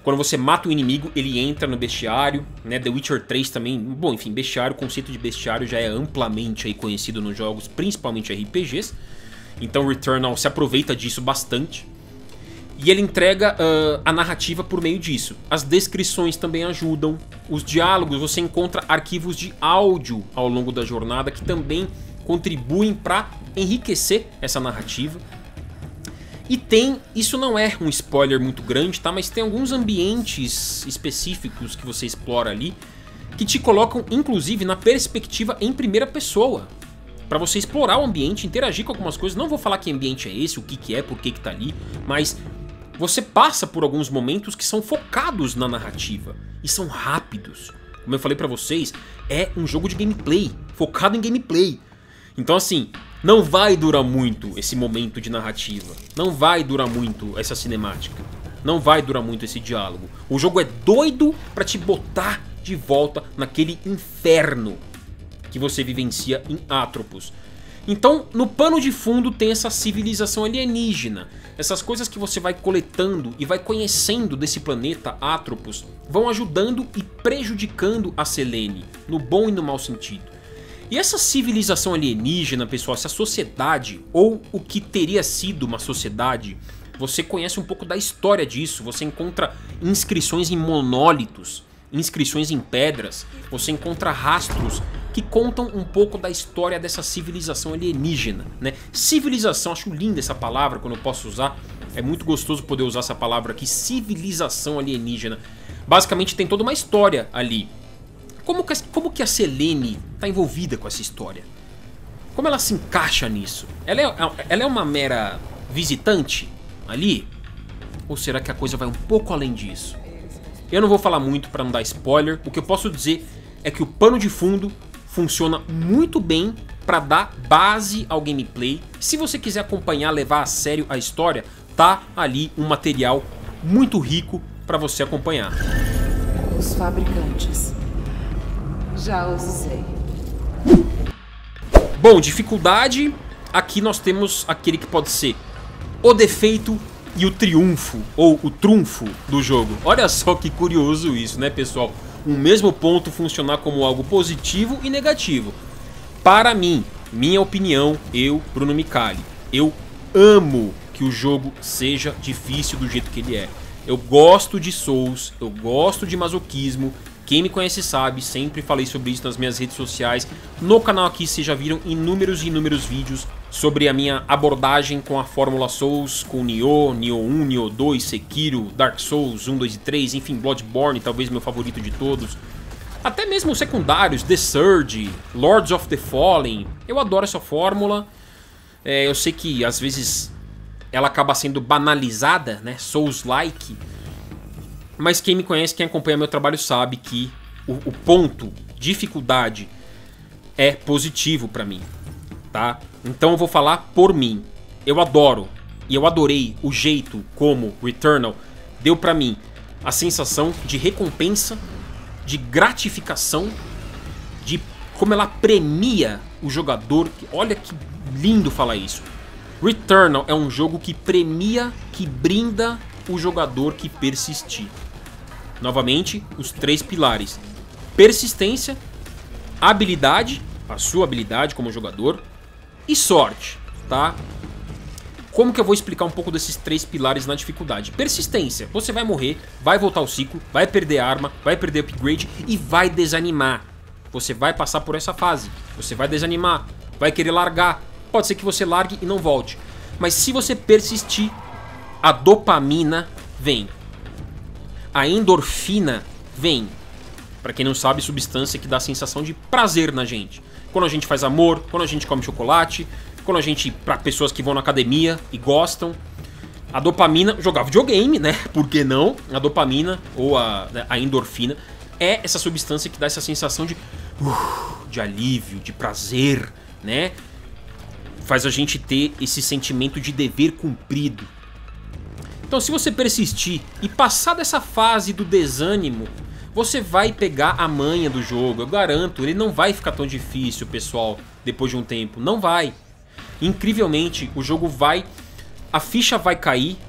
Quando você mata um inimigo, ele entra no bestiário, né? The Witcher três também, bom, enfim, bestiário, o conceito de bestiário já é amplamente aí conhecido nos jogos, principalmente R P Gs. Então o Returnal se aproveita disso bastante. E ele entrega uh, a narrativa por meio disso. As descrições também ajudam. Os diálogos, você encontra arquivos de áudio ao longo da jornada que também contribuem para enriquecer essa narrativa. E tem, isso não é um spoiler muito grande, tá? Mas tem alguns ambientes específicos que você explora ali que te colocam, inclusive, na perspectiva em primeira pessoa. Pra você explorar o ambiente, interagir com algumas coisas. Não vou falar que ambiente é esse, o que que é, por que que tá ali, mas você passa por alguns momentos que são focados na narrativa e são rápidos. Como eu falei pra vocês, é um jogo de gameplay, focado em gameplay. Então assim, não vai durar muito esse momento de narrativa, não vai durar muito essa cinemática, não vai durar muito esse diálogo. O jogo é doido pra te botar de volta naquele inferno que você vivencia em Atropos. Então, no pano de fundo tem essa civilização alienígena. Essas coisas que você vai coletando e vai conhecendo desse planeta Atropos vão ajudando e prejudicando a Selene, no bom e no mau sentido. E essa civilização alienígena, pessoal, essa sociedade, ou o que teria sido uma sociedade, você conhece um pouco da história disso. Você encontra inscrições em monólitos, inscrições em pedras, você encontra rastros que contam um pouco da história dessa civilização alienígena, né? Civilização, acho linda essa palavra quando eu posso usar, é muito gostoso poder usar essa palavra aqui, civilização alienígena. Basicamente tem toda uma história ali. Como que, como que a Selene está envolvida com essa história? Como ela se encaixa nisso? Ela é, ela é uma mera visitante ali? Ou será que a coisa vai um pouco além disso? Eu não vou falar muito para não dar spoiler, o que eu posso dizer é que o pano de fundo funciona muito bem para dar base ao gameplay. Se você quiser acompanhar, levar a sério a história, tá ali um material muito rico para você acompanhar. Os fabricantes. Já os usei. Bom, dificuldade, aqui nós temos aquele que pode ser o defeito e o triunfo, ou o trunfo do jogo. Olha só que curioso isso, né, pessoal? O mesmo ponto funcionar como algo positivo e negativo. Para mim, minha opinião, eu, Bruno Micali, eu amo que o jogo seja difícil do jeito que ele é. Eu gosto de Souls, eu gosto de masoquismo. Quem me conhece sabe, sempre falei sobre isso nas minhas redes sociais. No canal aqui vocês já viram inúmeros e inúmeros vídeos sobre a minha abordagem com a Fórmula Souls, com Nioh, Nioh um, Nioh dois, Sekiro, Dark Souls um, dois e três, enfim, Bloodborne, talvez meu favorito de todos. Até mesmo os secundários, The Surge, Lords of the Fallen. Eu adoro essa fórmula. É, eu sei que às vezes ela acaba sendo banalizada, né, Souls-like. Mas quem me conhece, quem acompanha meu trabalho sabe que o, o ponto, dificuldade, é positivo pra mim, tá? Então eu vou falar por mim. Eu adoro, e eu adorei o jeito como Returnal deu pra mim a sensação de recompensa, de gratificação, de como ela premia o jogador. Olha que lindo falar isso. Returnal é um jogo que premia, que brinda o jogador que persistir. Novamente, os três pilares: persistência, habilidade, a sua habilidade como jogador, e sorte, tá? Como que eu vou explicar um pouco desses três pilares na dificuldade? Persistência, você vai morrer, vai voltar ao ciclo, vai perder arma, vai perder upgrade e vai desanimar. Você vai passar por essa fase, você vai desanimar, vai querer largar. Pode ser que você largue e não volte. Mas se você persistir, a dopamina vem. A endorfina vem. Pra quem não sabe, substância que dá a sensação de prazer na gente. Quando a gente faz amor, quando a gente come chocolate, quando a gente, pra pessoas que vão na academia e gostam. A dopamina, jogar videogame, né? Por que não? A dopamina ou a, a endorfina é essa substância que dá essa sensação de, uh, de alívio, de prazer, né? Faz a gente ter esse sentimento de dever cumprido. Então, se você persistir e passar dessa fase do desânimo, você vai pegar a manha do jogo. Eu garanto, ele não vai ficar tão difícil, pessoal, depois de um tempo. Não vai. Incrivelmente, o jogo vai... A ficha vai cair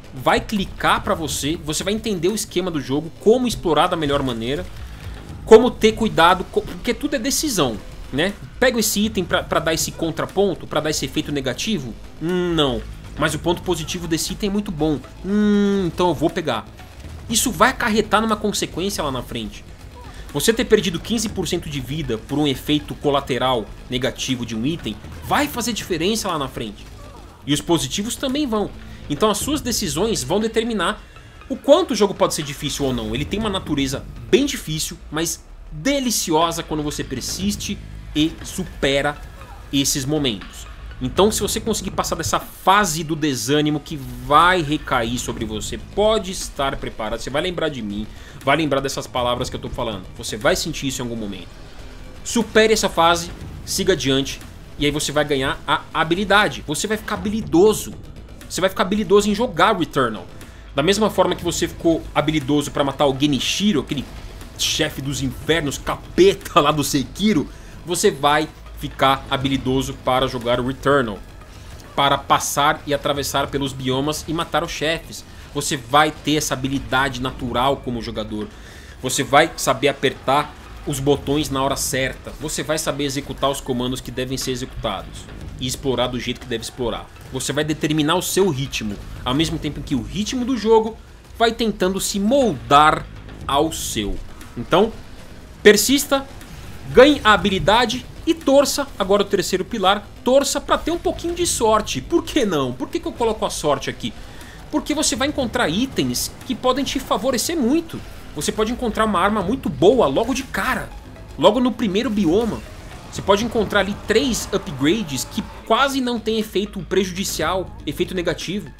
vai clicar pra você, você vai entender o esquema do jogo, como explorar da melhor maneira, como ter cuidado, porque tudo é decisão, né? Pega esse item pra, pra dar esse contraponto, pra dar esse efeito negativo? Hum, não. Mas o ponto positivo desse item é muito bom. Hum, então eu vou pegar. Isso vai acarretar numa consequência lá na frente. Você ter perdido quinze por cento de vida por um efeito colateral negativo de um item vai fazer diferença lá na frente. E os positivos também vão. Então as suas decisões vão determinar o quanto o jogo pode ser difícil ou não. Ele tem uma natureza bem difícil, mas deliciosa quando você persiste e supera esses momentos. Então se você conseguir passar dessa fase do desânimo que vai recair sobre você, pode estar preparado, você vai lembrar de mim, vai lembrar dessas palavras que eu tô falando. Você vai sentir isso em algum momento. Supere essa fase, siga adiante, e aí você vai ganhar a habilidade. Você vai ficar habilidoso. Você vai ficar habilidoso em jogar Returnal. Da mesma forma que você ficou habilidoso para matar o Genichiro, aquele chefe dos infernos, capeta lá do Sekiro, você vai ficar habilidoso para jogar o Returnal, para passar e atravessar pelos biomas e matar os chefes. Você vai ter essa habilidade natural como jogador. Você vai saber apertar os botões na hora certa. Você vai saber executar os comandos que devem ser executados e explorar do jeito que deve explorar. Você vai determinar o seu ritmo, ao mesmo tempo que o ritmo do jogo vai tentando se moldar ao seu. Então, persista, ganhe a habilidade e torça, agora o terceiro pilar, torça para ter um pouquinho de sorte. Por que não? Por que que eu coloco a sorte aqui? Porque você vai encontrar itens que podem te favorecer muito. Você pode encontrar uma arma muito boa logo de cara, logo no primeiro bioma. Você pode encontrar ali três upgrades que quase não tem efeito prejudicial, efeito negativo.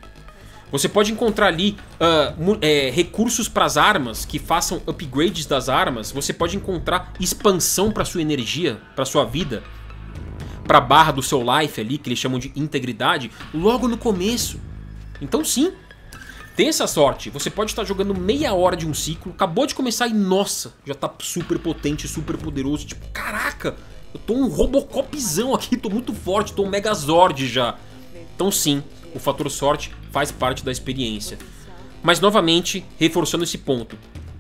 Você pode encontrar ali uh, é, recursos para as armas que façam upgrades das armas. Você pode encontrar expansão para sua energia, para sua vida, para a barra do seu life ali, que eles chamam de integridade, logo no começo. Então sim, tem essa sorte. Você pode estar jogando meia hora de um ciclo, acabou de começar e nossa, já tá super potente, super poderoso. Tipo, caraca, eu tô um Robocopzão aqui, tô muito forte, tô um Megazord já. Então sim, o fator sorte faz parte da experiência. Mas novamente, reforçando esse ponto,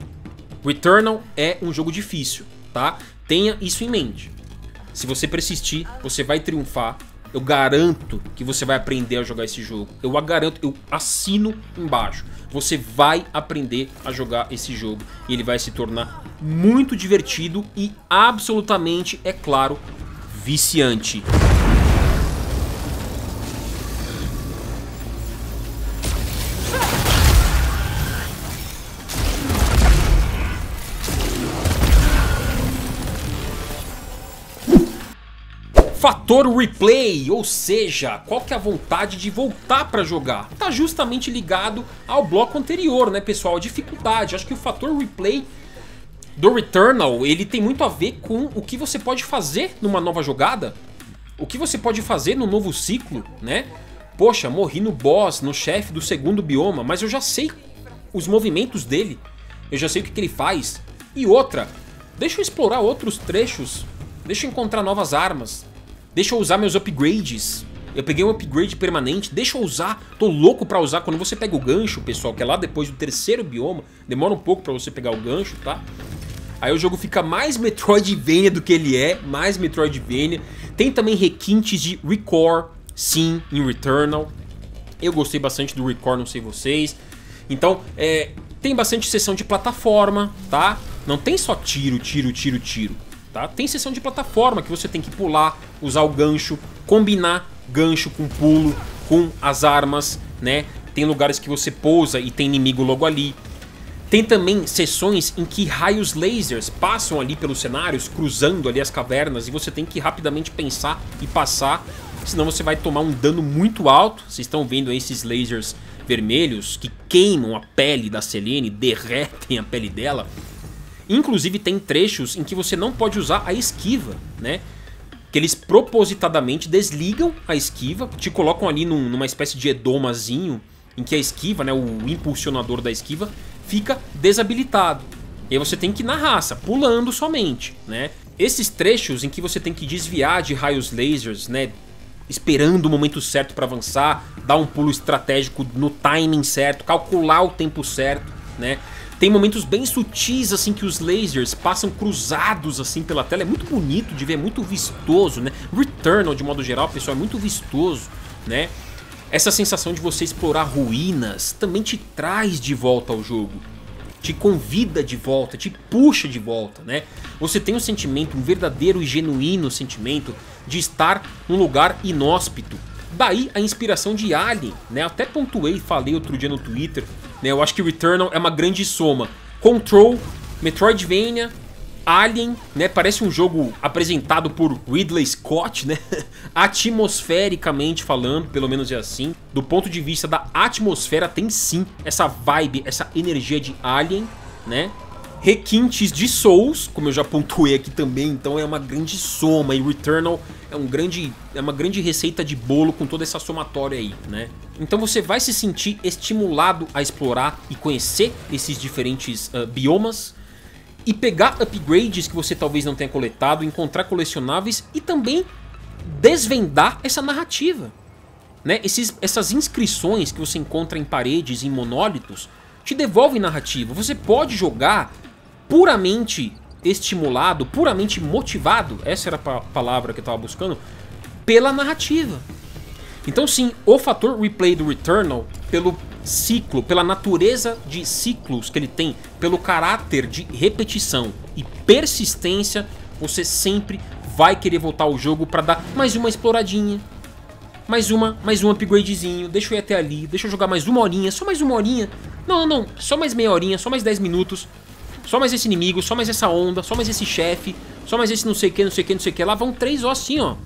Returnal é um jogo difícil, tá? Tenha isso em mente. Se você persistir, você vai triunfar. Eu garanto que você vai aprender a jogar esse jogo. Eu garanto, eu assino embaixo. Você vai aprender a jogar esse jogo. E ele vai se tornar muito divertido e absolutamente, é claro, viciante. Fator replay, ou seja, qual que é a vontade de voltar para jogar? Tá justamente ligado ao bloco anterior, né, pessoal? A dificuldade. Acho que o fator replay do Returnal, ele tem muito a ver com o que você pode fazer numa nova jogada, o que você pode fazer no novo ciclo, né? Poxa, morri no boss, no chefe do segundo bioma, mas eu já sei os movimentos dele, eu já sei o que, que ele faz. E outra, deixa eu explorar outros trechos, deixa eu encontrar novas armas. Deixa eu usar meus upgrades. Eu peguei um upgrade permanente. Deixa eu usar. Tô louco pra usar. Quando você pega o gancho, pessoal, que é lá depois do terceiro bioma, demora um pouco pra você pegar o gancho, tá? Aí o jogo fica mais Metroidvania do que ele é. Mais Metroidvania. Tem também requintes de Recore, sim, em Returnal. Eu gostei bastante do Recore, não sei vocês. Então, é, tem bastante sessão de plataforma, tá? Não tem só tiro, tiro, tiro, tiro. Tá? Tem sessão de plataforma que você tem que pular, usar o gancho, combinar gancho com pulo, com as armas, né? Tem lugares que você pousa e tem inimigo logo ali. Tem também sessões em que raios lasers passam ali pelos cenários, cruzando ali as cavernas, e você tem que rapidamente pensar e passar, senão você vai tomar um dano muito alto. Vocês estão vendo aí esses lasers vermelhos que queimam a pele da Selene, derretem a pele dela. Inclusive tem trechos em que você não pode usar a esquiva, né? Que eles propositadamente desligam a esquiva, te colocam ali num, numa espécie de edomazinho, em que a esquiva, né, o impulsionador da esquiva, fica desabilitado. E aí você tem que ir na raça, pulando somente, né? Esses trechos em que você tem que desviar de raios lasers, né, esperando o momento certo para avançar, dar um pulo estratégico no timing certo, calcular o tempo certo, né? Tem momentos bem sutis, assim, que os lasers passam cruzados, assim, pela tela. É muito bonito de ver, é muito vistoso, né? Returnal, de modo geral, pessoal, é muito vistoso, né? Essa sensação de você explorar ruínas também te traz de volta ao jogo. Te convida de volta, te puxa de volta, né? Você tem um sentimento, um verdadeiro e genuíno sentimento de estar num lugar inóspito. Daí a inspiração de Alien, né? Até pontuei, falei outro dia no Twitter, né? Eu acho que Returnal é uma grande soma. Control, Metroidvania, Alien, né? Parece um jogo apresentado por Ridley Scott, né? Atmosfericamente falando, pelo menos é assim. Do ponto de vista da atmosfera, tem sim essa vibe, essa energia de Alien, né? Requintes de Souls, como eu já pontuei aqui também, então é uma grande soma. E Returnal é, um grande, é uma grande receita de bolo com toda essa somatória aí, né? Então você vai se sentir estimulado a explorar e conhecer esses diferentes uh, biomas, e pegar upgrades que você talvez não tenha coletado, encontrar colecionáveis e também desvendar essa narrativa, né? Esses, essas inscrições que você encontra em paredes, em monólitos, te devolvem narrativa. Você pode jogar puramente estimulado, puramente motivado, essa era a palavra que eu estava buscando, pela narrativa. Então sim, o fator replay do Returnal, pelo ciclo, pela natureza de ciclos que ele tem, pelo caráter de repetição e persistência, você sempre vai querer voltar ao jogo para dar mais uma exploradinha, mais uma, mais um upgradezinho, deixa eu ir até ali, deixa eu jogar mais uma horinha, só mais uma horinha, não, não, não, só mais meia horinha, só mais dez minutos, só mais esse inimigo, só mais essa onda, só mais esse chefe, só mais esse não sei o que, não sei o que, não sei o que, lá vão três horas assim, ó,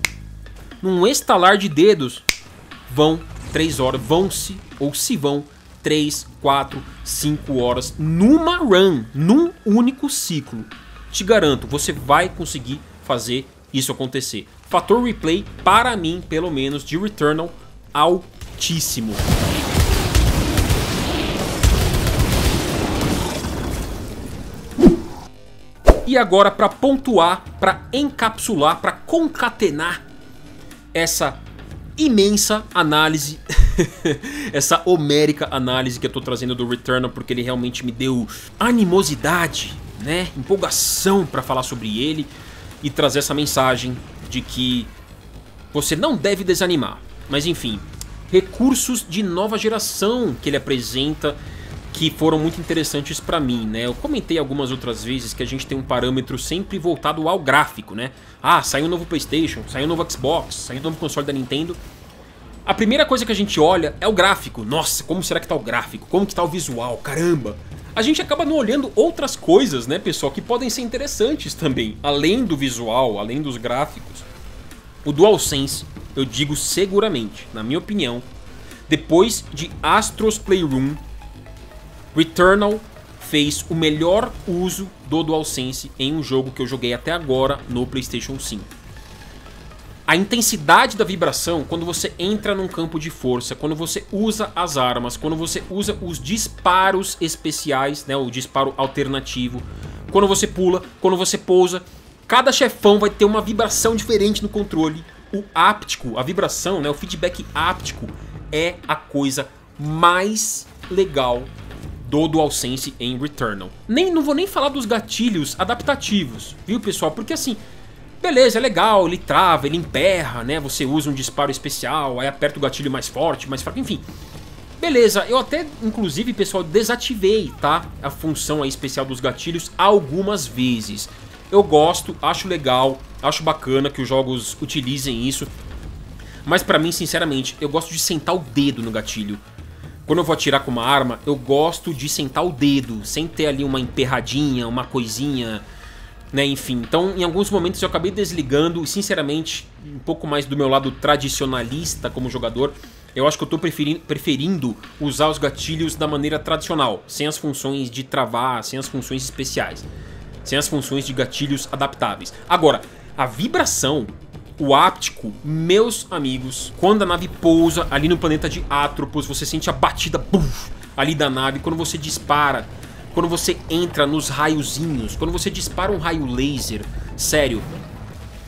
num estalar de dedos, vão três horas, vão-se, ou se vão, três, quatro, cinco horas numa run, num único ciclo. Te garanto, você vai conseguir fazer isso acontecer. Fator replay, para mim, pelo menos, de Returnal, altíssimo. E agora, para pontuar, para encapsular, para concatenar essa imensa análise, essa homérica análise que eu tô trazendo do Returnal, porque ele realmente me deu animosidade, né, empolgação para falar sobre ele e trazer essa mensagem de que você não deve desanimar. Mas enfim, recursos de nova geração que ele apresenta que foram muito interessantes pra mim, né? Eu comentei algumas outras vezes que a gente tem um parâmetro sempre voltado ao gráfico, né? Ah, saiu um novo PlayStation, saiu um novo Xbox, saiu um novo console da Nintendo. A primeira coisa que a gente olha é o gráfico. Nossa, como será que tá o gráfico? Como que tá o visual? Caramba! A gente acaba não olhando outras coisas, né, pessoal, que podem ser interessantes também. Além do visual, além dos gráficos. O DualSense, eu digo seguramente, na minha opinião, depois de Astro's Playroom, Returnal fez o melhor uso do DualSense em um jogo que eu joguei até agora no PlayStation cinco. A intensidade da vibração quando você entra num campo de força, quando você usa as armas, quando você usa os disparos especiais, né, o disparo alternativo, quando você pula, quando você pousa, cada chefão vai ter uma vibração diferente no controle. O áptico, a vibração, né, o feedback áptico é a coisa mais legal do DualSense em Returnal. Nem, não vou nem falar dos gatilhos adaptativos, viu, pessoal? Porque assim, beleza, é legal, ele trava, ele emperra, né? Você usa um disparo especial, aí aperta o gatilho mais forte, mais fraco, enfim. Beleza, eu até, inclusive, pessoal, desativei, tá? A função aí especial dos gatilhos algumas vezes. Eu gosto, acho legal, acho bacana que os jogos utilizem isso. Mas pra mim, sinceramente, eu gosto de sentar o dedo no gatilho. Quando eu vou atirar com uma arma, eu gosto de sentar o dedo, sem ter ali uma emperradinha, uma coisinha, né, enfim. Então, em alguns momentos eu acabei desligando, e sinceramente, um pouco mais do meu lado tradicionalista como jogador, eu acho que eu tô preferindo, preferindo usar os gatilhos da maneira tradicional, sem as funções de travar, sem as funções especiais, sem as funções de gatilhos adaptáveis. Agora, a vibração, o áptico, meus amigos, quando a nave pousa ali no planeta de Atropos, você sente a batida buf, ali da nave, quando você dispara, quando você entra nos raiozinhos, quando você dispara um raio laser, sério,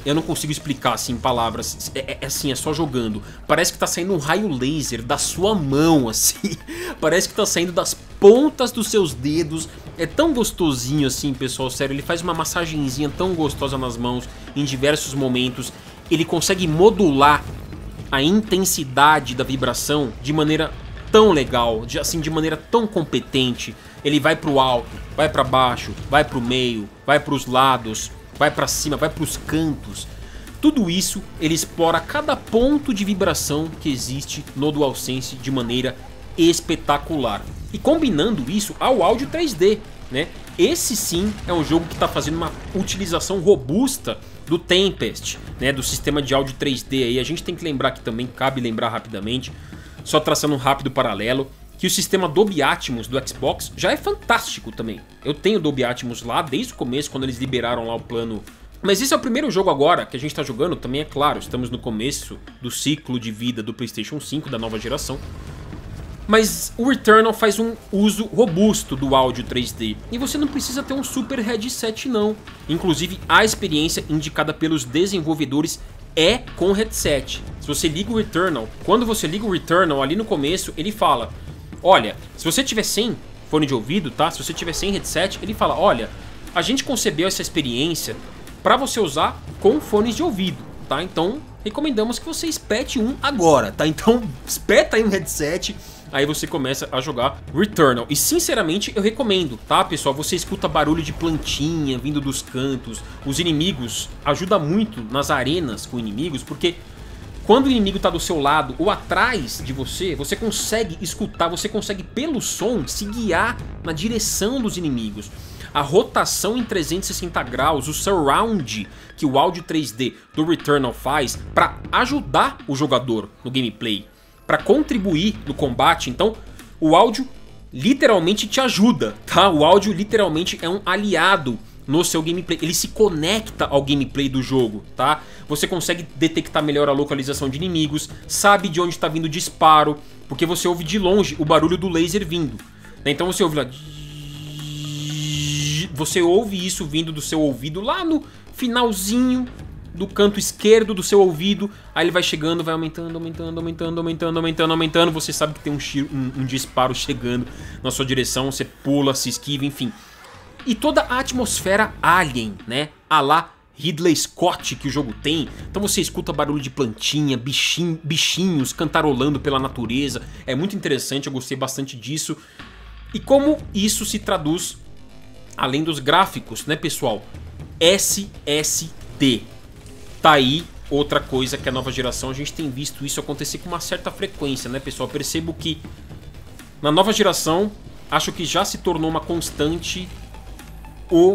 Eu não consigo explicar assim em palavras, é, é assim, é só jogando. Parece que tá saindo um raio laser da sua mão, assim. Parece que tá saindo das pontas dos seus dedos. É tão gostosinho assim, pessoal, sério. Ele faz uma massagenzinha tão gostosa nas mãos em diversos momentos. Ele consegue modular a intensidade da vibração de maneira tão legal, de, assim, de maneira tão competente. Ele vai pro alto, vai pra baixo, vai pro meio, vai pros lados, vai pra cima, vai pros cantos. Tudo isso ele explora cada ponto de vibração que existe no DualSense de maneira espetacular. E combinando isso ao áudio três D, né? Esse sim é um jogo que está fazendo uma utilização robusta do Tempest, né? Do sistema de áudio três D aí. A gente tem que lembrar que também cabe lembrar rapidamente, só traçando um rápido paralelo, que o sistema Dolby Atmos do Xbox já é fantástico também. Eu tenho Dolby Atmos lá desde o começo, quando eles liberaram lá o plano. Mas esse é o primeiro jogo agora que a gente está jogando, também é claro, estamos no começo do ciclo de vida do PlayStation cinco, da nova geração. Mas o Returnal faz um uso robusto do áudio três D. E você não precisa ter um super headset não. Inclusive a experiência indicada pelos desenvolvedores é com headset. Se você liga o Returnal, quando você liga o Returnal ali no começo, ele fala: olha, se você tiver sem fone de ouvido, tá? Se você tiver sem headset, ele fala: olha, a gente concebeu essa experiência para você usar com fones de ouvido, tá? Então recomendamos que você espete um agora, tá? Então espeta aí um headset, aí você começa a jogar Returnal. E sinceramente eu recomendo, tá, pessoal? Você escuta barulho de plantinha vindo dos cantos. Os inimigos, ajuda muito nas arenas com inimigos, porque quando o inimigo tá do seu lado ou atrás de você, você consegue escutar, você consegue pelo som se guiar na direção dos inimigos. A rotação em trezentos e sessenta graus, o surround que o áudio três D do Returnal faz para ajudar o jogador no gameplay, para contribuir no combate. Então o áudio literalmente te ajuda, tá? O áudio literalmente é um aliado no seu gameplay, ele se conecta ao gameplay do jogo, tá? Você consegue detectar melhor a localização de inimigos, sabe de onde está vindo o disparo, porque você ouve de longe o barulho do laser vindo, né? Então você ouve lá, você ouve isso vindo do seu ouvido lá no finalzinho do canto esquerdo do seu ouvido, aí ele vai chegando, vai aumentando, aumentando, aumentando, aumentando, aumentando, aumentando, você sabe que tem um, um, um disparo chegando na sua direção, você pula, se esquiva, enfim. E toda a atmosfera alien, né, a lá Ridley Scott que o jogo tem. Então você escuta barulho de plantinha, bichinho, bichinhos cantarolando pela natureza. É muito interessante, eu gostei bastante disso. E como isso se traduz, além dos gráficos, né, pessoal? S S D. Tá aí outra coisa que a nova geração, a gente tem visto isso acontecer com uma certa frequência, né, pessoal? Eu percebo que na nova geração, acho que já se tornou uma constante o,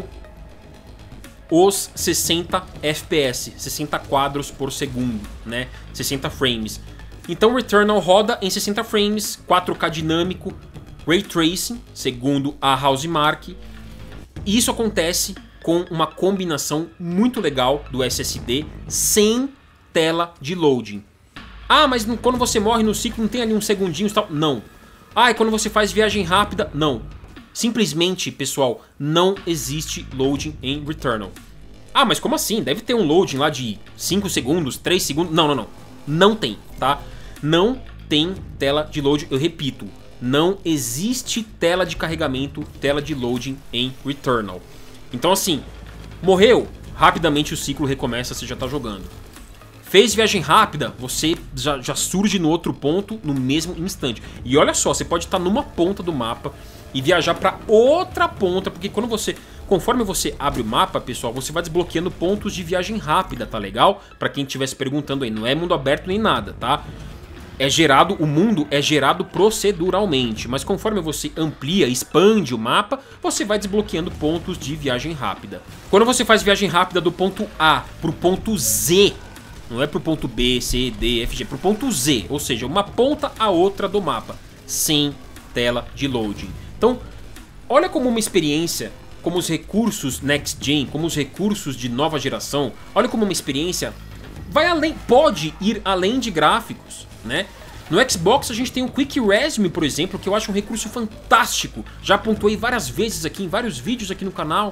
os sessenta F P S, sessenta quadros por segundo, né? sessenta frames. Então o Returnal roda em sessenta frames, quatro K dinâmico, Ray Tracing, segundo a Housemarque. E isso acontece com uma combinação muito legal do S S D sem tela de loading. Ah, mas quando você morre no ciclo não tem ali um segundinho e tal? Não. Ah, e quando você faz viagem rápida? Não. Simplesmente, pessoal, não existe loading em Returnal. Ah, mas como assim? Deve ter um loading lá de cinco segundos, três segundos. Não, não, não. Não tem, tá? Não tem tela de loading. Eu repito, não existe tela de carregamento, tela de loading em Returnal. Então assim, morreu, rapidamente o ciclo recomeça, você já tá jogando. Fez viagem rápida, você já, já surge no outro ponto no mesmo instante. E olha só, você pode estar numa ponta do mapa e viajar para outra ponta, porque quando você, conforme você abre o mapa, pessoal, você vai desbloqueando pontos de viagem rápida, tá legal? Para quem estivesse perguntando aí, não é mundo aberto nem nada, tá? É gerado, o mundo é gerado proceduralmente, mas conforme você amplia, expande o mapa, você vai desbloqueando pontos de viagem rápida. Quando você faz viagem rápida do ponto A pro ponto Z, não é pro ponto B, C, D, F, G, pro ponto Z, ou seja, uma ponta a outra do mapa, sem tela de loading. Então, olha como uma experiência, como os recursos Next Gen, como os recursos de nova geração, olha como uma experiência vai além, pode ir além de gráficos, né? No Xbox a gente tem o Quick Resume, por exemplo, que eu acho um recurso fantástico. Já pontuei várias vezes aqui em vários vídeos aqui no canal.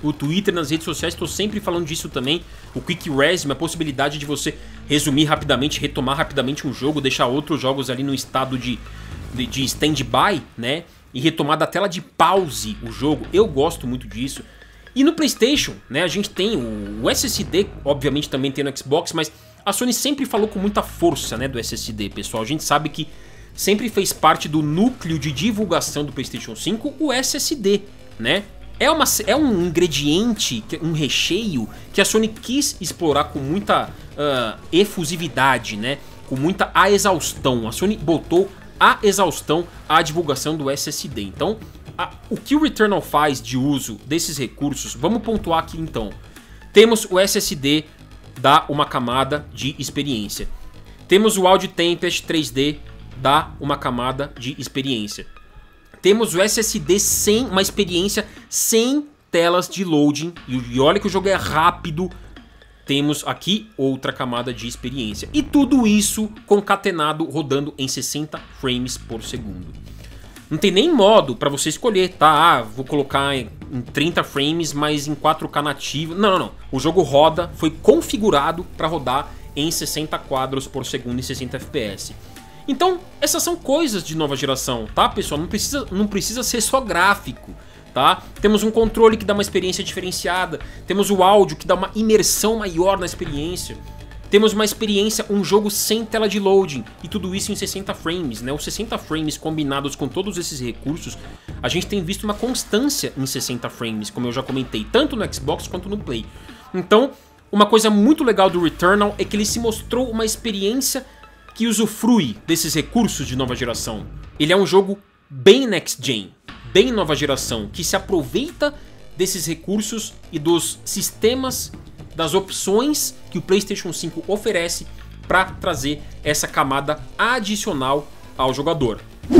o Twitter, nas redes sociais, estou sempre falando disso também. O Quick Resume, a possibilidade de você resumir rapidamente, retomar rapidamente um jogo, deixar outros jogos ali no estado de, de, de stand-by, né? E retomar da tela de pause o jogo. Eu gosto muito disso. E no PlayStation, né, a gente tem o, o S S D, obviamente também tem no Xbox, mas a Sony sempre falou com muita força, né, do S S D, pessoal. A gente sabe que sempre fez parte do núcleo de divulgação do PlayStation cinco o S S D, né? É, uma, é um ingrediente, um recheio que a Sony quis explorar com muita uh, efusividade, né? Com muita a exaustão. A Sony botou a exaustão à divulgação do S S D. Então, a, o que o Returnal faz de uso desses recursos, vamos pontuar aqui então. Temos o S S D, dá uma camada de experiência. Temos o Audio Tempest três D, dá uma camada de experiência. Temos o S S D sem uma experiência sem telas de loading. E olha que o jogo é rápido. Temos aqui outra camada de experiência. E tudo isso concatenado, rodando em sessenta frames por segundo. Não tem nem modo para você escolher, tá? Ah, vou colocar em trinta frames, mas em quatro K nativo. Não, não, não. O jogo roda, foi configurado para rodar em sessenta quadros por segundo e sessenta F P S. Então, essas são coisas de nova geração, tá, pessoal? Não precisa, não precisa ser só gráfico, tá? Temos um controle que dá uma experiência diferenciada, temos o áudio que dá uma imersão maior na experiência, temos uma experiência, um jogo sem tela de loading, e tudo isso em sessenta frames, né? Os sessenta frames combinados com todos esses recursos, a gente tem visto uma constância em sessenta frames, como eu já comentei, tanto no Xbox quanto no Play. Então, uma coisa muito legal do Returnal é que ele se mostrou uma experiência que usufrui desses recursos de nova geração. Ele é um jogo bem next gen, bem nova geração, que se aproveita desses recursos e dos sistemas, das opções que o PlayStation cinco oferece para trazer essa camada adicional ao jogador.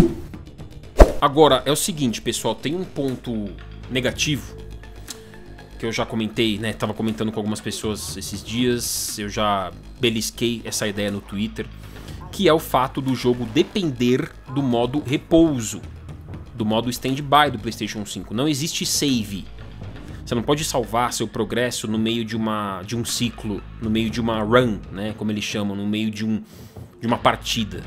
Agora, é o seguinte, pessoal, tem um ponto negativo que eu já comentei, né? Tava comentando com algumas pessoas esses dias, eu já belisquei essa ideia no Twitter, que é o fato do jogo depender do modo repouso, do modo stand-by do PlayStation cinco. Não existe save. Você não pode salvar seu progresso no meio de, uma, de um ciclo, no meio de uma run, né, como eles chamam, no meio de, um, de uma partida.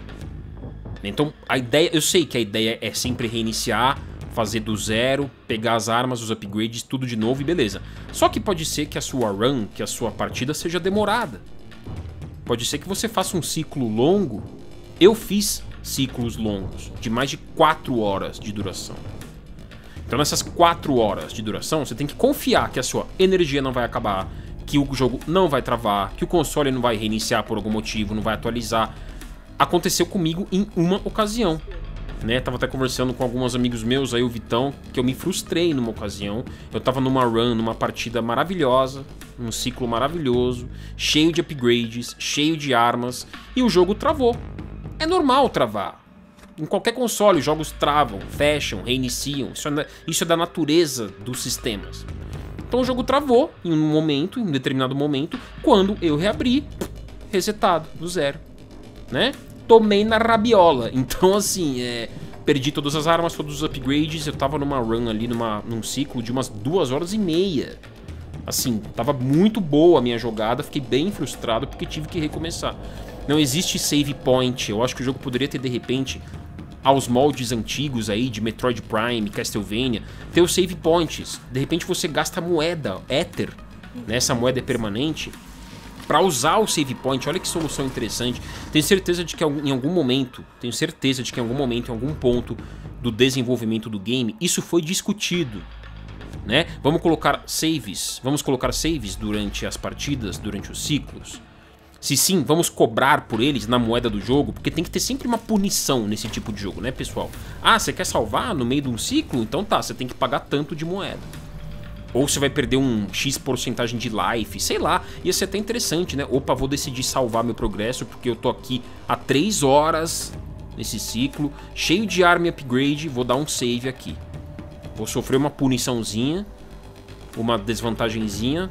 Então, a ideia, eu sei que a ideia é sempre reiniciar, fazer do zero, pegar as armas, os upgrades, tudo de novo e beleza. Só que pode ser que a sua run, que a sua partida seja demorada. Pode ser que você faça um ciclo longo. Eu fiz ciclos longos, de mais de quatro horas de duração. Então nessas quatro horas de duração, você tem que confiar que a sua energia não vai acabar, que o jogo não vai travar, que o console não vai reiniciar por algum motivo, não vai atualizar. Aconteceu comigo em uma ocasião, né? Tava até conversando com alguns amigos meus, aí o Vitão, que eu me frustrei numa ocasião. Eu tava numa run, numa partida maravilhosa, um ciclo maravilhoso, cheio de upgrades, cheio de armas, e o jogo travou. É normal travar. Em qualquer console, os jogos travam, fecham, reiniciam. Isso é, isso é da natureza dos sistemas. Então o jogo travou em um momento, em um determinado momento, quando eu reabri, resetado, do zero, né? Tomei na rabiola. Então, assim, é, perdi todas as armas, todos os upgrades. Eu tava numa run ali, numa, num ciclo de umas duas horas e meia. Assim, tava muito boa a minha jogada. Fiquei bem frustrado porque tive que recomeçar. Não existe save point. Eu acho que o jogo poderia ter, de repente, aos moldes antigos aí de Metroid Prime, Castlevania, ter os save points. De repente você gasta moeda, Ether, né? Essa moeda é permanente, para usar o save point. Olha que solução interessante. Tenho certeza de que em algum momento, tenho certeza de que em algum momento, em algum ponto do desenvolvimento do game, isso foi discutido, né? Vamos colocar saves, vamos colocar saves durante as partidas, durante os ciclos. Se sim, vamos cobrar por eles na moeda do jogo, porque tem que ter sempre uma punição nesse tipo de jogo, né, pessoal? Ah, você quer salvar no meio de um ciclo? Então tá, você tem que pagar tanto de moeda. Ou você vai perder um X porcentagem de life, sei lá. Ia ser até interessante, né? Opa, vou decidir salvar meu progresso porque eu tô aqui há três horas nesse ciclo, cheio de arma e upgrade, vou dar um save aqui. Vou sofrer uma puniçãozinha, uma desvantagenzinha,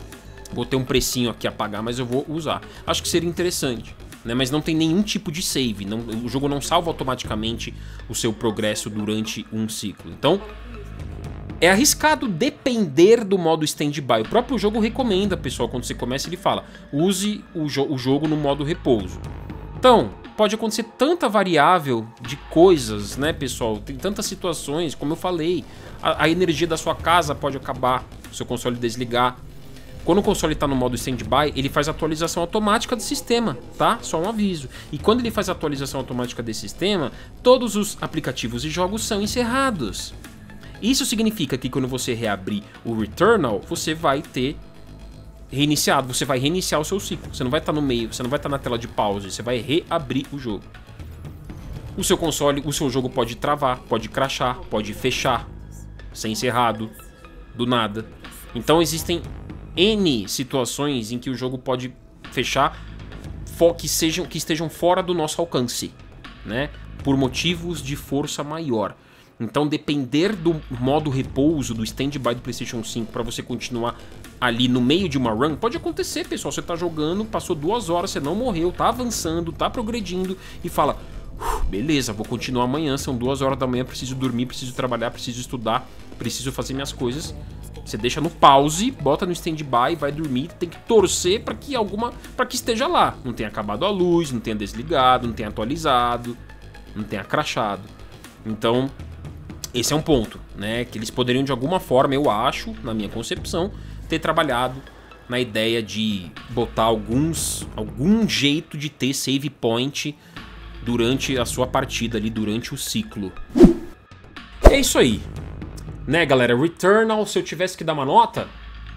vou ter um precinho aqui a pagar, mas eu vou usar. Acho que seria interessante, né? Mas não tem nenhum tipo de save, não, o jogo não salva automaticamente o seu progresso durante um ciclo. Então, É arriscado depender do modo stand-by. O próprio jogo recomenda, pessoal, quando você começa, ele fala, use o, jo o jogo no modo repouso. Então, pode acontecer tanta variável de coisas, né, pessoal? Tem tantas situações, como eu falei. A, a energia da sua casa pode acabar, o seu console desligar. Quando o console está no modo stand-by, ele faz atualização automática do sistema, tá? Só um aviso. E quando ele faz a atualização automática desse sistema, todos os aplicativos e jogos são encerrados. Isso significa que quando você reabrir o Returnal, você vai ter reiniciado, você vai reiniciar o seu ciclo. Você não vai estar no meio, você não vai estar na tela de pause, você vai reabrir o jogo. O seu console, o seu jogo pode travar, pode crashar, pode fechar, ser encerrado, do nada. Então existem N situações em que o jogo pode fechar que, sejam, que estejam fora do nosso alcance, né? Por motivos de força maior. Então depender do modo repouso, do stand-by do PlayStation cinco para você continuar ali no meio de uma run, pode acontecer, pessoal. Você tá jogando, passou duas horas, você não morreu, tá avançando, tá progredindo e fala, beleza, vou continuar amanhã, são duas horas da manhã, preciso dormir, preciso trabalhar, preciso estudar, preciso fazer minhas coisas. Você deixa no pause, bota no stand-by, vai dormir, tem que torcer para que alguma, para que esteja lá. Não tenha acabado a luz, não tenha desligado, não tenha atualizado, não tenha crashado. Então, esse é um ponto, né? Que eles poderiam de alguma forma, eu acho, na minha concepção, ter trabalhado na ideia de botar alguns, algum jeito de ter save point durante a sua partida ali, durante o ciclo. É isso aí. Né, galera? Returnal, se eu tivesse que dar uma nota,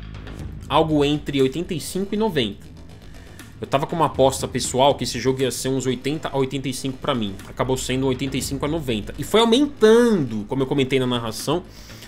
algo entre oitenta e cinco e noventa. Eu tava com uma aposta pessoal que esse jogo ia ser uns oitenta a oitenta e cinco pra mim. Acabou sendo oitenta e cinco a noventa. E foi aumentando, como eu comentei na narração.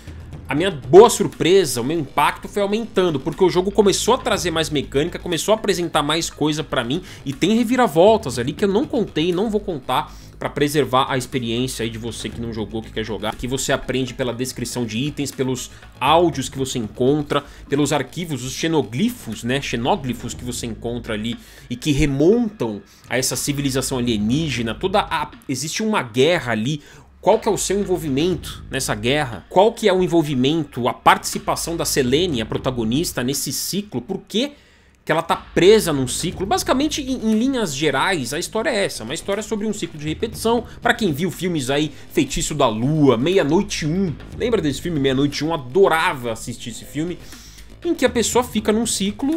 A minha boa surpresa, o meu impacto foi aumentando, porque o jogo começou a trazer mais mecânica, começou a apresentar mais coisa pra mim, e tem reviravoltas ali que eu não contei, não vou contar, pra preservar a experiência aí de você que não jogou, que quer jogar, que você aprende pela descrição de itens, pelos áudios que você encontra, pelos arquivos, os xenoglifos, né, xenóglifos que você encontra ali e que remontam a essa civilização alienígena, toda a... existe uma guerra ali. Qual que é o seu envolvimento nessa guerra? Qual que é o envolvimento, a participação da Selene, a protagonista, nesse ciclo? Por que que ela tá presa num ciclo? Basicamente, em, em linhas gerais, a história é essa. Uma história sobre um ciclo de repetição. Pra quem viu filmes aí, Feitiço da Lua, Meia-Noite um. Lembra desse filme, Meia-Noite um? Adorava assistir esse filme. Em que a pessoa fica num ciclo,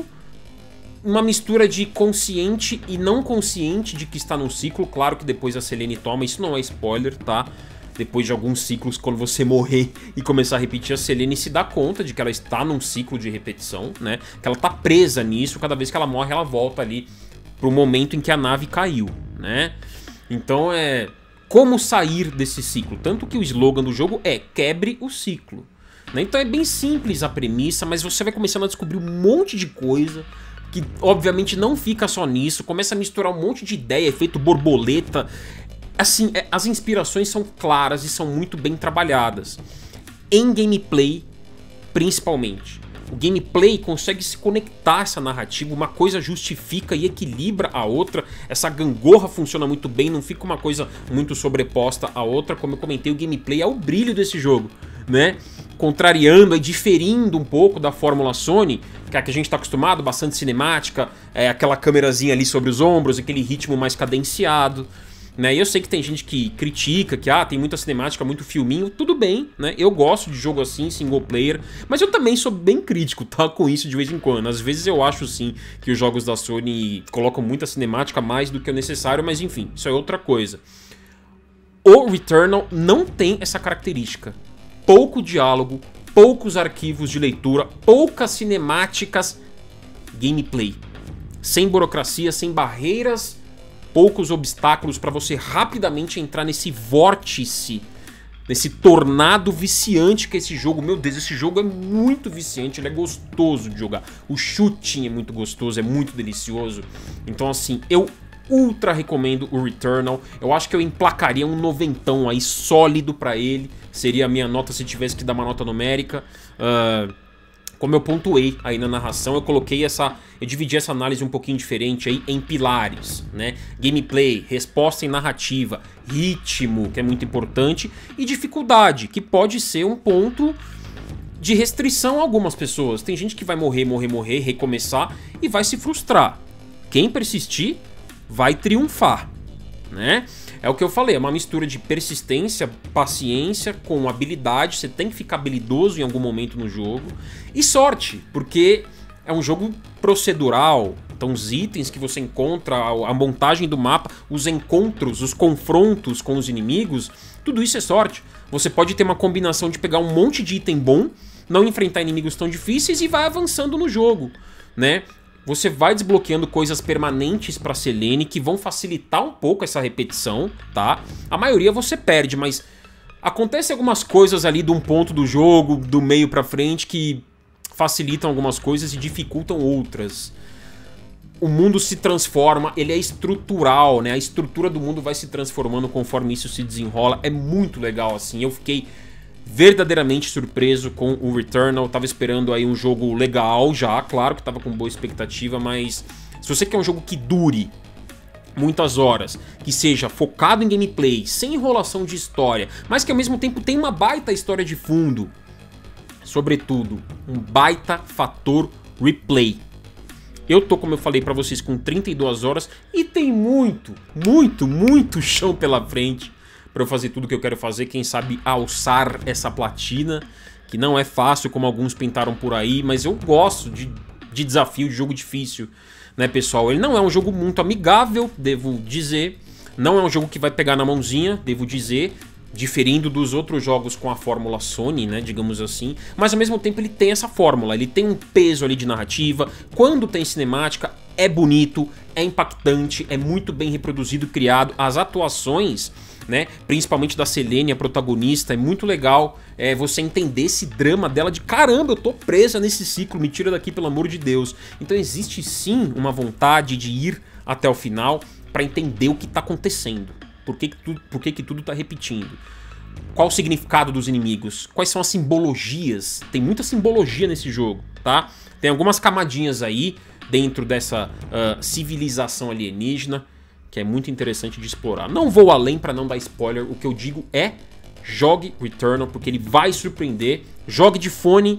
uma mistura de consciente e não consciente de que está num ciclo. Claro que depois a Selene toma, isso não é spoiler, tá? Depois de alguns ciclos, quando você morrer e começar a repetir, a Selene se dá conta de que ela está num ciclo de repetição, né? Que ela tá presa nisso, cada vez que ela morre, ela volta ali pro momento em que a nave caiu, né? Então é... como sair desse ciclo? Tanto que o slogan do jogo é quebre o ciclo, né? Então é bem simples a premissa, mas você vai começando a descobrir um monte de coisa que obviamente não fica só nisso, começa a misturar um monte de ideia, efeito borboleta. Assim, é, as inspirações são claras e são muito bem trabalhadas. Em gameplay, principalmente. O gameplay consegue se conectar a essa narrativa, uma coisa justifica e equilibra a outra. Essa gangorra funciona muito bem, não fica uma coisa muito sobreposta à outra. Como eu comentei, o gameplay é o brilho desse jogo, né? Contrariando e diferindo um pouco da fórmula Sony, que é a que a gente está acostumado, bastante cinemática, é aquela câmerazinha ali sobre os ombros, aquele ritmo mais cadenciado, né? E eu sei que tem gente que critica, que ah, tem muita cinemática, muito filminho, tudo bem, né? Eu gosto de jogo assim, single player, mas eu também sou bem crítico, tá? Com isso de vez em quando. Às vezes eu acho sim que os jogos da Sony colocam muita cinemática mais do que o necessário, mas enfim, isso é outra coisa. O Returnal não tem essa característica. Pouco diálogo, poucos arquivos de leitura, poucas cinemáticas, gameplay. Sem burocracia, sem barreiras, poucos obstáculos para você rapidamente entrar nesse vórtice, nesse tornado viciante que é esse jogo. Meu Deus, esse jogo é muito viciante, ele é gostoso de jogar. O shooting é muito gostoso, é muito delicioso. Então assim, eu ultra recomendo o Returnal. Eu acho que eu emplacaria um noventão aí, sólido pra ele. Seria a minha nota se tivesse que dar uma nota numérica. Uh, como eu pontuei aí na narração, eu coloquei essa... eu dividi essa análise um pouquinho diferente aí em pilares, né? Gameplay, resposta em narrativa, ritmo, que é muito importante, e dificuldade, que pode ser um ponto de restrição a algumas pessoas. Tem gente que vai morrer, morrer, morrer, recomeçar e vai se frustrar. Quem persistir vai triunfar, né? É o que eu falei, é uma mistura de persistência, paciência com habilidade. Você tem que ficar habilidoso em algum momento no jogo. E sorte, porque é um jogo procedural. Então os itens que você encontra, a montagem do mapa, os encontros, os confrontos com os inimigos, tudo isso é sorte. Você pode ter uma combinação de pegar um monte de item bom, não enfrentar inimigos tão difíceis e vai avançando no jogo, né? Você vai desbloqueando coisas permanentes pra Selene que vão facilitar um pouco essa repetição, tá? A maioria você perde, mas acontece algumas coisas ali de um ponto do jogo, do meio pra frente, que facilitam algumas coisas e dificultam outras. O mundo se transforma, ele é estrutural, né? A estrutura do mundo vai se transformando conforme isso se desenrola. É muito legal, assim. Eu fiquei verdadeiramente surpreso com o Returnal. Tava esperando aí um jogo legal já, claro que tava com boa expectativa, mas se você quer um jogo que dure muitas horas, que seja focado em gameplay, sem enrolação de história, mas que ao mesmo tempo tem uma baita história de fundo, sobretudo, um baita fator replay. Eu tô, como eu falei pra vocês, com trinta e duas horas e tem muito, muito, muito chão pela frente pra eu fazer tudo que eu quero fazer. Quem sabe alçar essa platina, que não é fácil como alguns pintaram por aí, mas eu gosto de, de desafio, de jogo difícil, né, pessoal? Ele não é um jogo muito amigável, devo dizer. Não é um jogo que vai pegar na mãozinha, devo dizer, diferindo dos outros jogos com a fórmula Sony, né, digamos assim, mas ao mesmo tempo ele tem essa fórmula, ele tem um peso ali de narrativa. Quando tem cinemática, é bonito, é impactante, é muito bem reproduzido, criado. As atuações, né, principalmente da Selene, a protagonista, é muito legal é, você entender esse drama dela de caramba, eu tô presa nesse ciclo, me tira daqui pelo amor de Deus. Então existe sim uma vontade de ir até o final para entender o que tá acontecendo. Por que que tudo, por que que tudo tá repetindo? Qual o significado dos inimigos? Quais são as simbologias? Tem muita simbologia nesse jogo, tá? Tem algumas camadinhas aí dentro dessa uh, civilização alienígena que é muito interessante de explorar. Não vou além para não dar spoiler. O que eu digo é jogue Returnal, porque ele vai surpreender. Jogue de fone.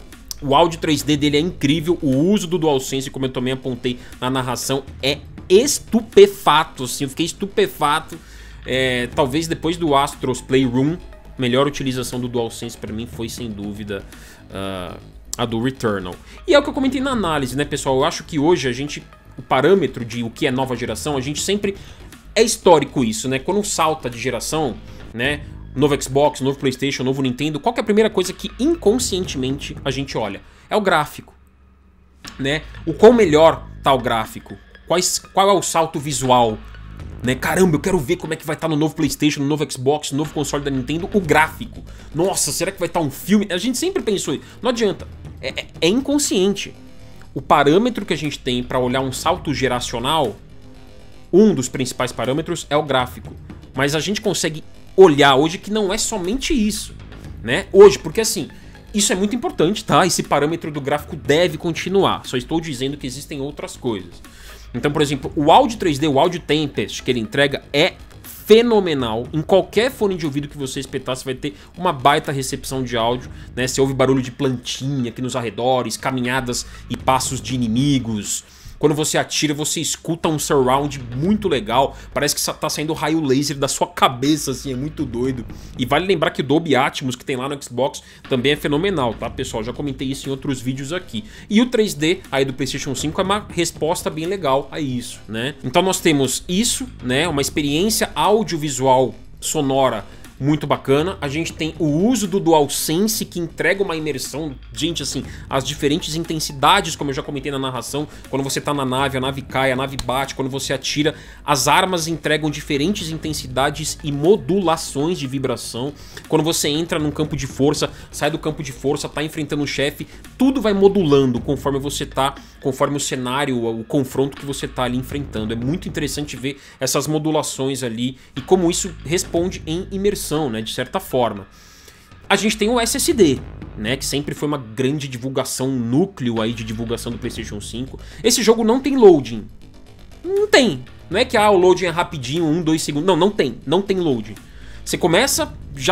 O áudio três D dele é incrível. O uso do DualSense, como eu também apontei na narração, é estupefato, assim, eu fiquei estupefato. É, talvez depois do Astros Playroom, melhor utilização do DualSense pra mim foi sem dúvida uh, a do Returnal. E é o que eu comentei na análise, né, pessoal? Eu acho que hoje a gente, o parâmetro de o que é nova geração, a gente sempre, é histórico isso, né? Quando salta de geração, né, novo Xbox, novo PlayStation, novo Nintendo, qual que é a primeira coisa que inconscientemente a gente olha? É o gráfico, né? O quão melhor tá o gráfico. Quais, qual é o salto visual, né? Caramba, eu quero ver como é que vai estar no novo PlayStation, no novo Xbox, no novo console da Nintendo, o gráfico. Nossa, será que vai estar um filme? A gente sempre pensou isso. Não adianta. É, é, é inconsciente. O parâmetro que a gente tem para olhar um salto geracional, um dos principais parâmetros é o gráfico. Mas a gente consegue olhar hoje que não é somente isso, né? Hoje, porque assim, isso é muito importante, tá? Esse parâmetro do gráfico deve continuar. Só estou dizendo que existem outras coisas. Então, por exemplo, o áudio três D, o áudio Tempest que ele entrega é fenomenal. Em qualquer fone de ouvido que você espetar, você vai ter uma baita recepção de áudio, né? Você ouve barulho de plantinha aqui nos arredores, caminhadas e passos de inimigos. Quando você atira, você escuta um surround muito legal. Parece que tá saindo raio laser da sua cabeça, assim, é muito doido. E vale lembrar que o Dolby Atmos que tem lá no Xbox também é fenomenal, tá, pessoal? Já comentei isso em outros vídeos aqui. E o três D aí do PlayStation cinco é uma resposta bem legal a isso, né? Então nós temos isso, né? Uma experiência audiovisual sonora muito bacana. A gente tem o uso do DualSense que entrega uma imersão, gente, assim, as diferentes intensidades, como eu já comentei na narração. Quando você tá na nave, a nave cai, a nave bate, quando você atira, as armas entregam diferentes intensidades e modulações de vibração. Quando você entra num campo de força, sai do campo de força, tá enfrentando um chefe, tudo vai modulando conforme você tá, conforme o cenário, o confronto que você tá ali enfrentando. É muito interessante ver essas modulações ali e como isso responde em imersão, né, de certa forma. A gente tem o S S D, né, que sempre foi uma grande divulgação, um núcleo aí de divulgação do PlayStation cinco. Esse jogo não tem loading. Não tem. Não é que ah, o loading é rapidinho, um, dois segundos. Não, não tem. Não tem loading. Você começa, já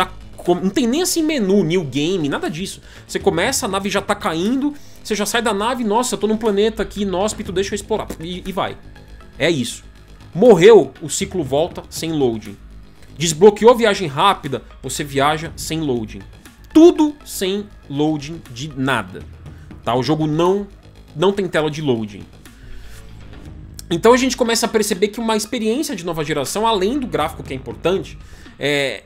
Não tem nem assim menu, new game, nada disso. Você começa, a nave já tá caindo, você já sai da nave, nossa, eu tô num planeta aqui inóspito, deixa eu explorar. E, e vai. É isso. Morreu, o ciclo volta sem loading. Desbloqueou viagem rápida, você viaja sem loading. Tudo sem loading de nada. Tá? O jogo não, não tem tela de loading. Então a gente começa a perceber que uma experiência de nova geração, além do gráfico que é importante, é...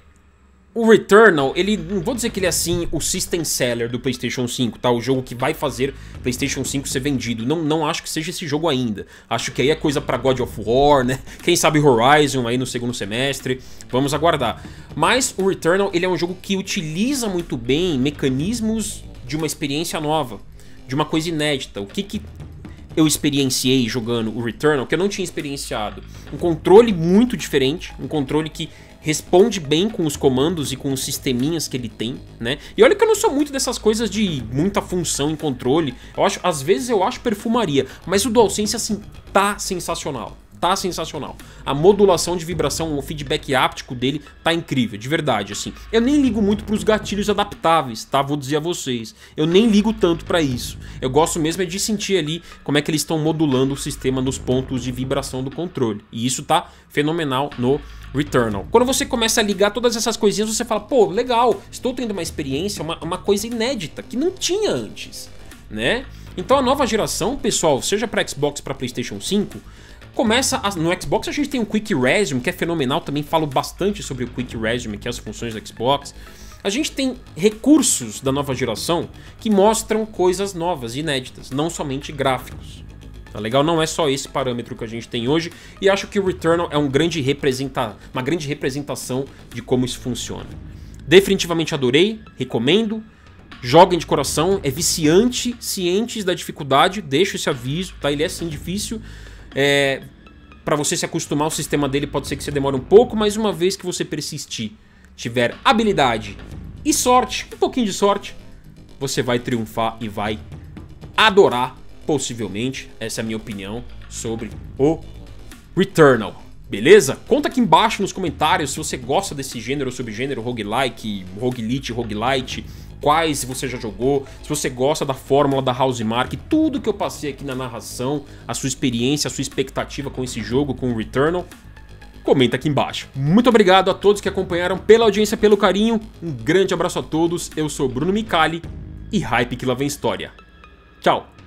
o Returnal, ele, não vou dizer que ele é assim o system seller do PlayStation cinco, tá? O jogo que vai fazer PlayStation cinco ser vendido. Não, não acho que seja esse jogo ainda. Acho que aí é coisa pra God of War, né? Quem sabe Horizon aí no segundo semestre. Vamos aguardar. Mas o Returnal, ele é um jogo que utiliza muito bem mecanismos de uma experiência nova, de uma coisa inédita. O que que eu experienciei jogando o Returnal que eu não tinha experienciado? Um controle muito diferente, um controle que responde bem com os comandos e com os sisteminhas que ele tem, né? E olha que eu não sou muito dessas coisas de muita função em controle. Eu acho, às vezes eu acho perfumaria, mas o DualSense, assim, tá sensacional. Tá sensacional. A modulação de vibração, o feedback áptico dele tá incrível, de verdade, assim. Eu nem ligo muito pros gatilhos adaptáveis, tá? Vou dizer a vocês. Eu nem ligo tanto pra isso. Eu gosto mesmo é de sentir ali como é que eles estão modulando o sistema nos pontos de vibração do controle. E isso tá fenomenal no Returnal. Quando você começa a ligar todas essas coisinhas, você fala, pô, legal, estou tendo uma experiência, uma, uma coisa inédita, que não tinha antes, né? Então a nova geração, pessoal, seja para Xbox, para PlayStation cinco, começa... A, no Xbox a gente tem o Quick Resume, que é fenomenal, também falo bastante sobre o Quick Resume, que é as funções do Xbox. A gente tem recursos da nova geração que mostram coisas novas, inéditas, não somente gráficos. Tá legal? Não é só esse parâmetro que a gente tem hoje, e acho que o Returnal é um grande representa... uma grande representação de como isso funciona. Definitivamente adorei, recomendo, joguem de coração, é viciante, cientes da dificuldade, deixo esse aviso, tá? Ele é sim difícil, é... para você se acostumar ao sistema dele pode ser que você demore um pouco, mas uma vez que você persistir, tiver habilidade e sorte, um pouquinho de sorte, você vai triunfar e vai adorar. Possivelmente, essa é a minha opinião sobre o Returnal, beleza? Conta aqui embaixo nos comentários se você gosta desse gênero ou subgênero roguelike, roguelite, roguelite, quais você já jogou, se você gosta da fórmula da Housemarque, tudo que eu passei aqui na narração, a sua experiência, a sua expectativa com esse jogo, com o Returnal, comenta aqui embaixo. Muito obrigado a todos que acompanharam, pela audiência, pelo carinho, um grande abraço a todos, eu sou Bruno Micali e hype que lá vem história. Tchau!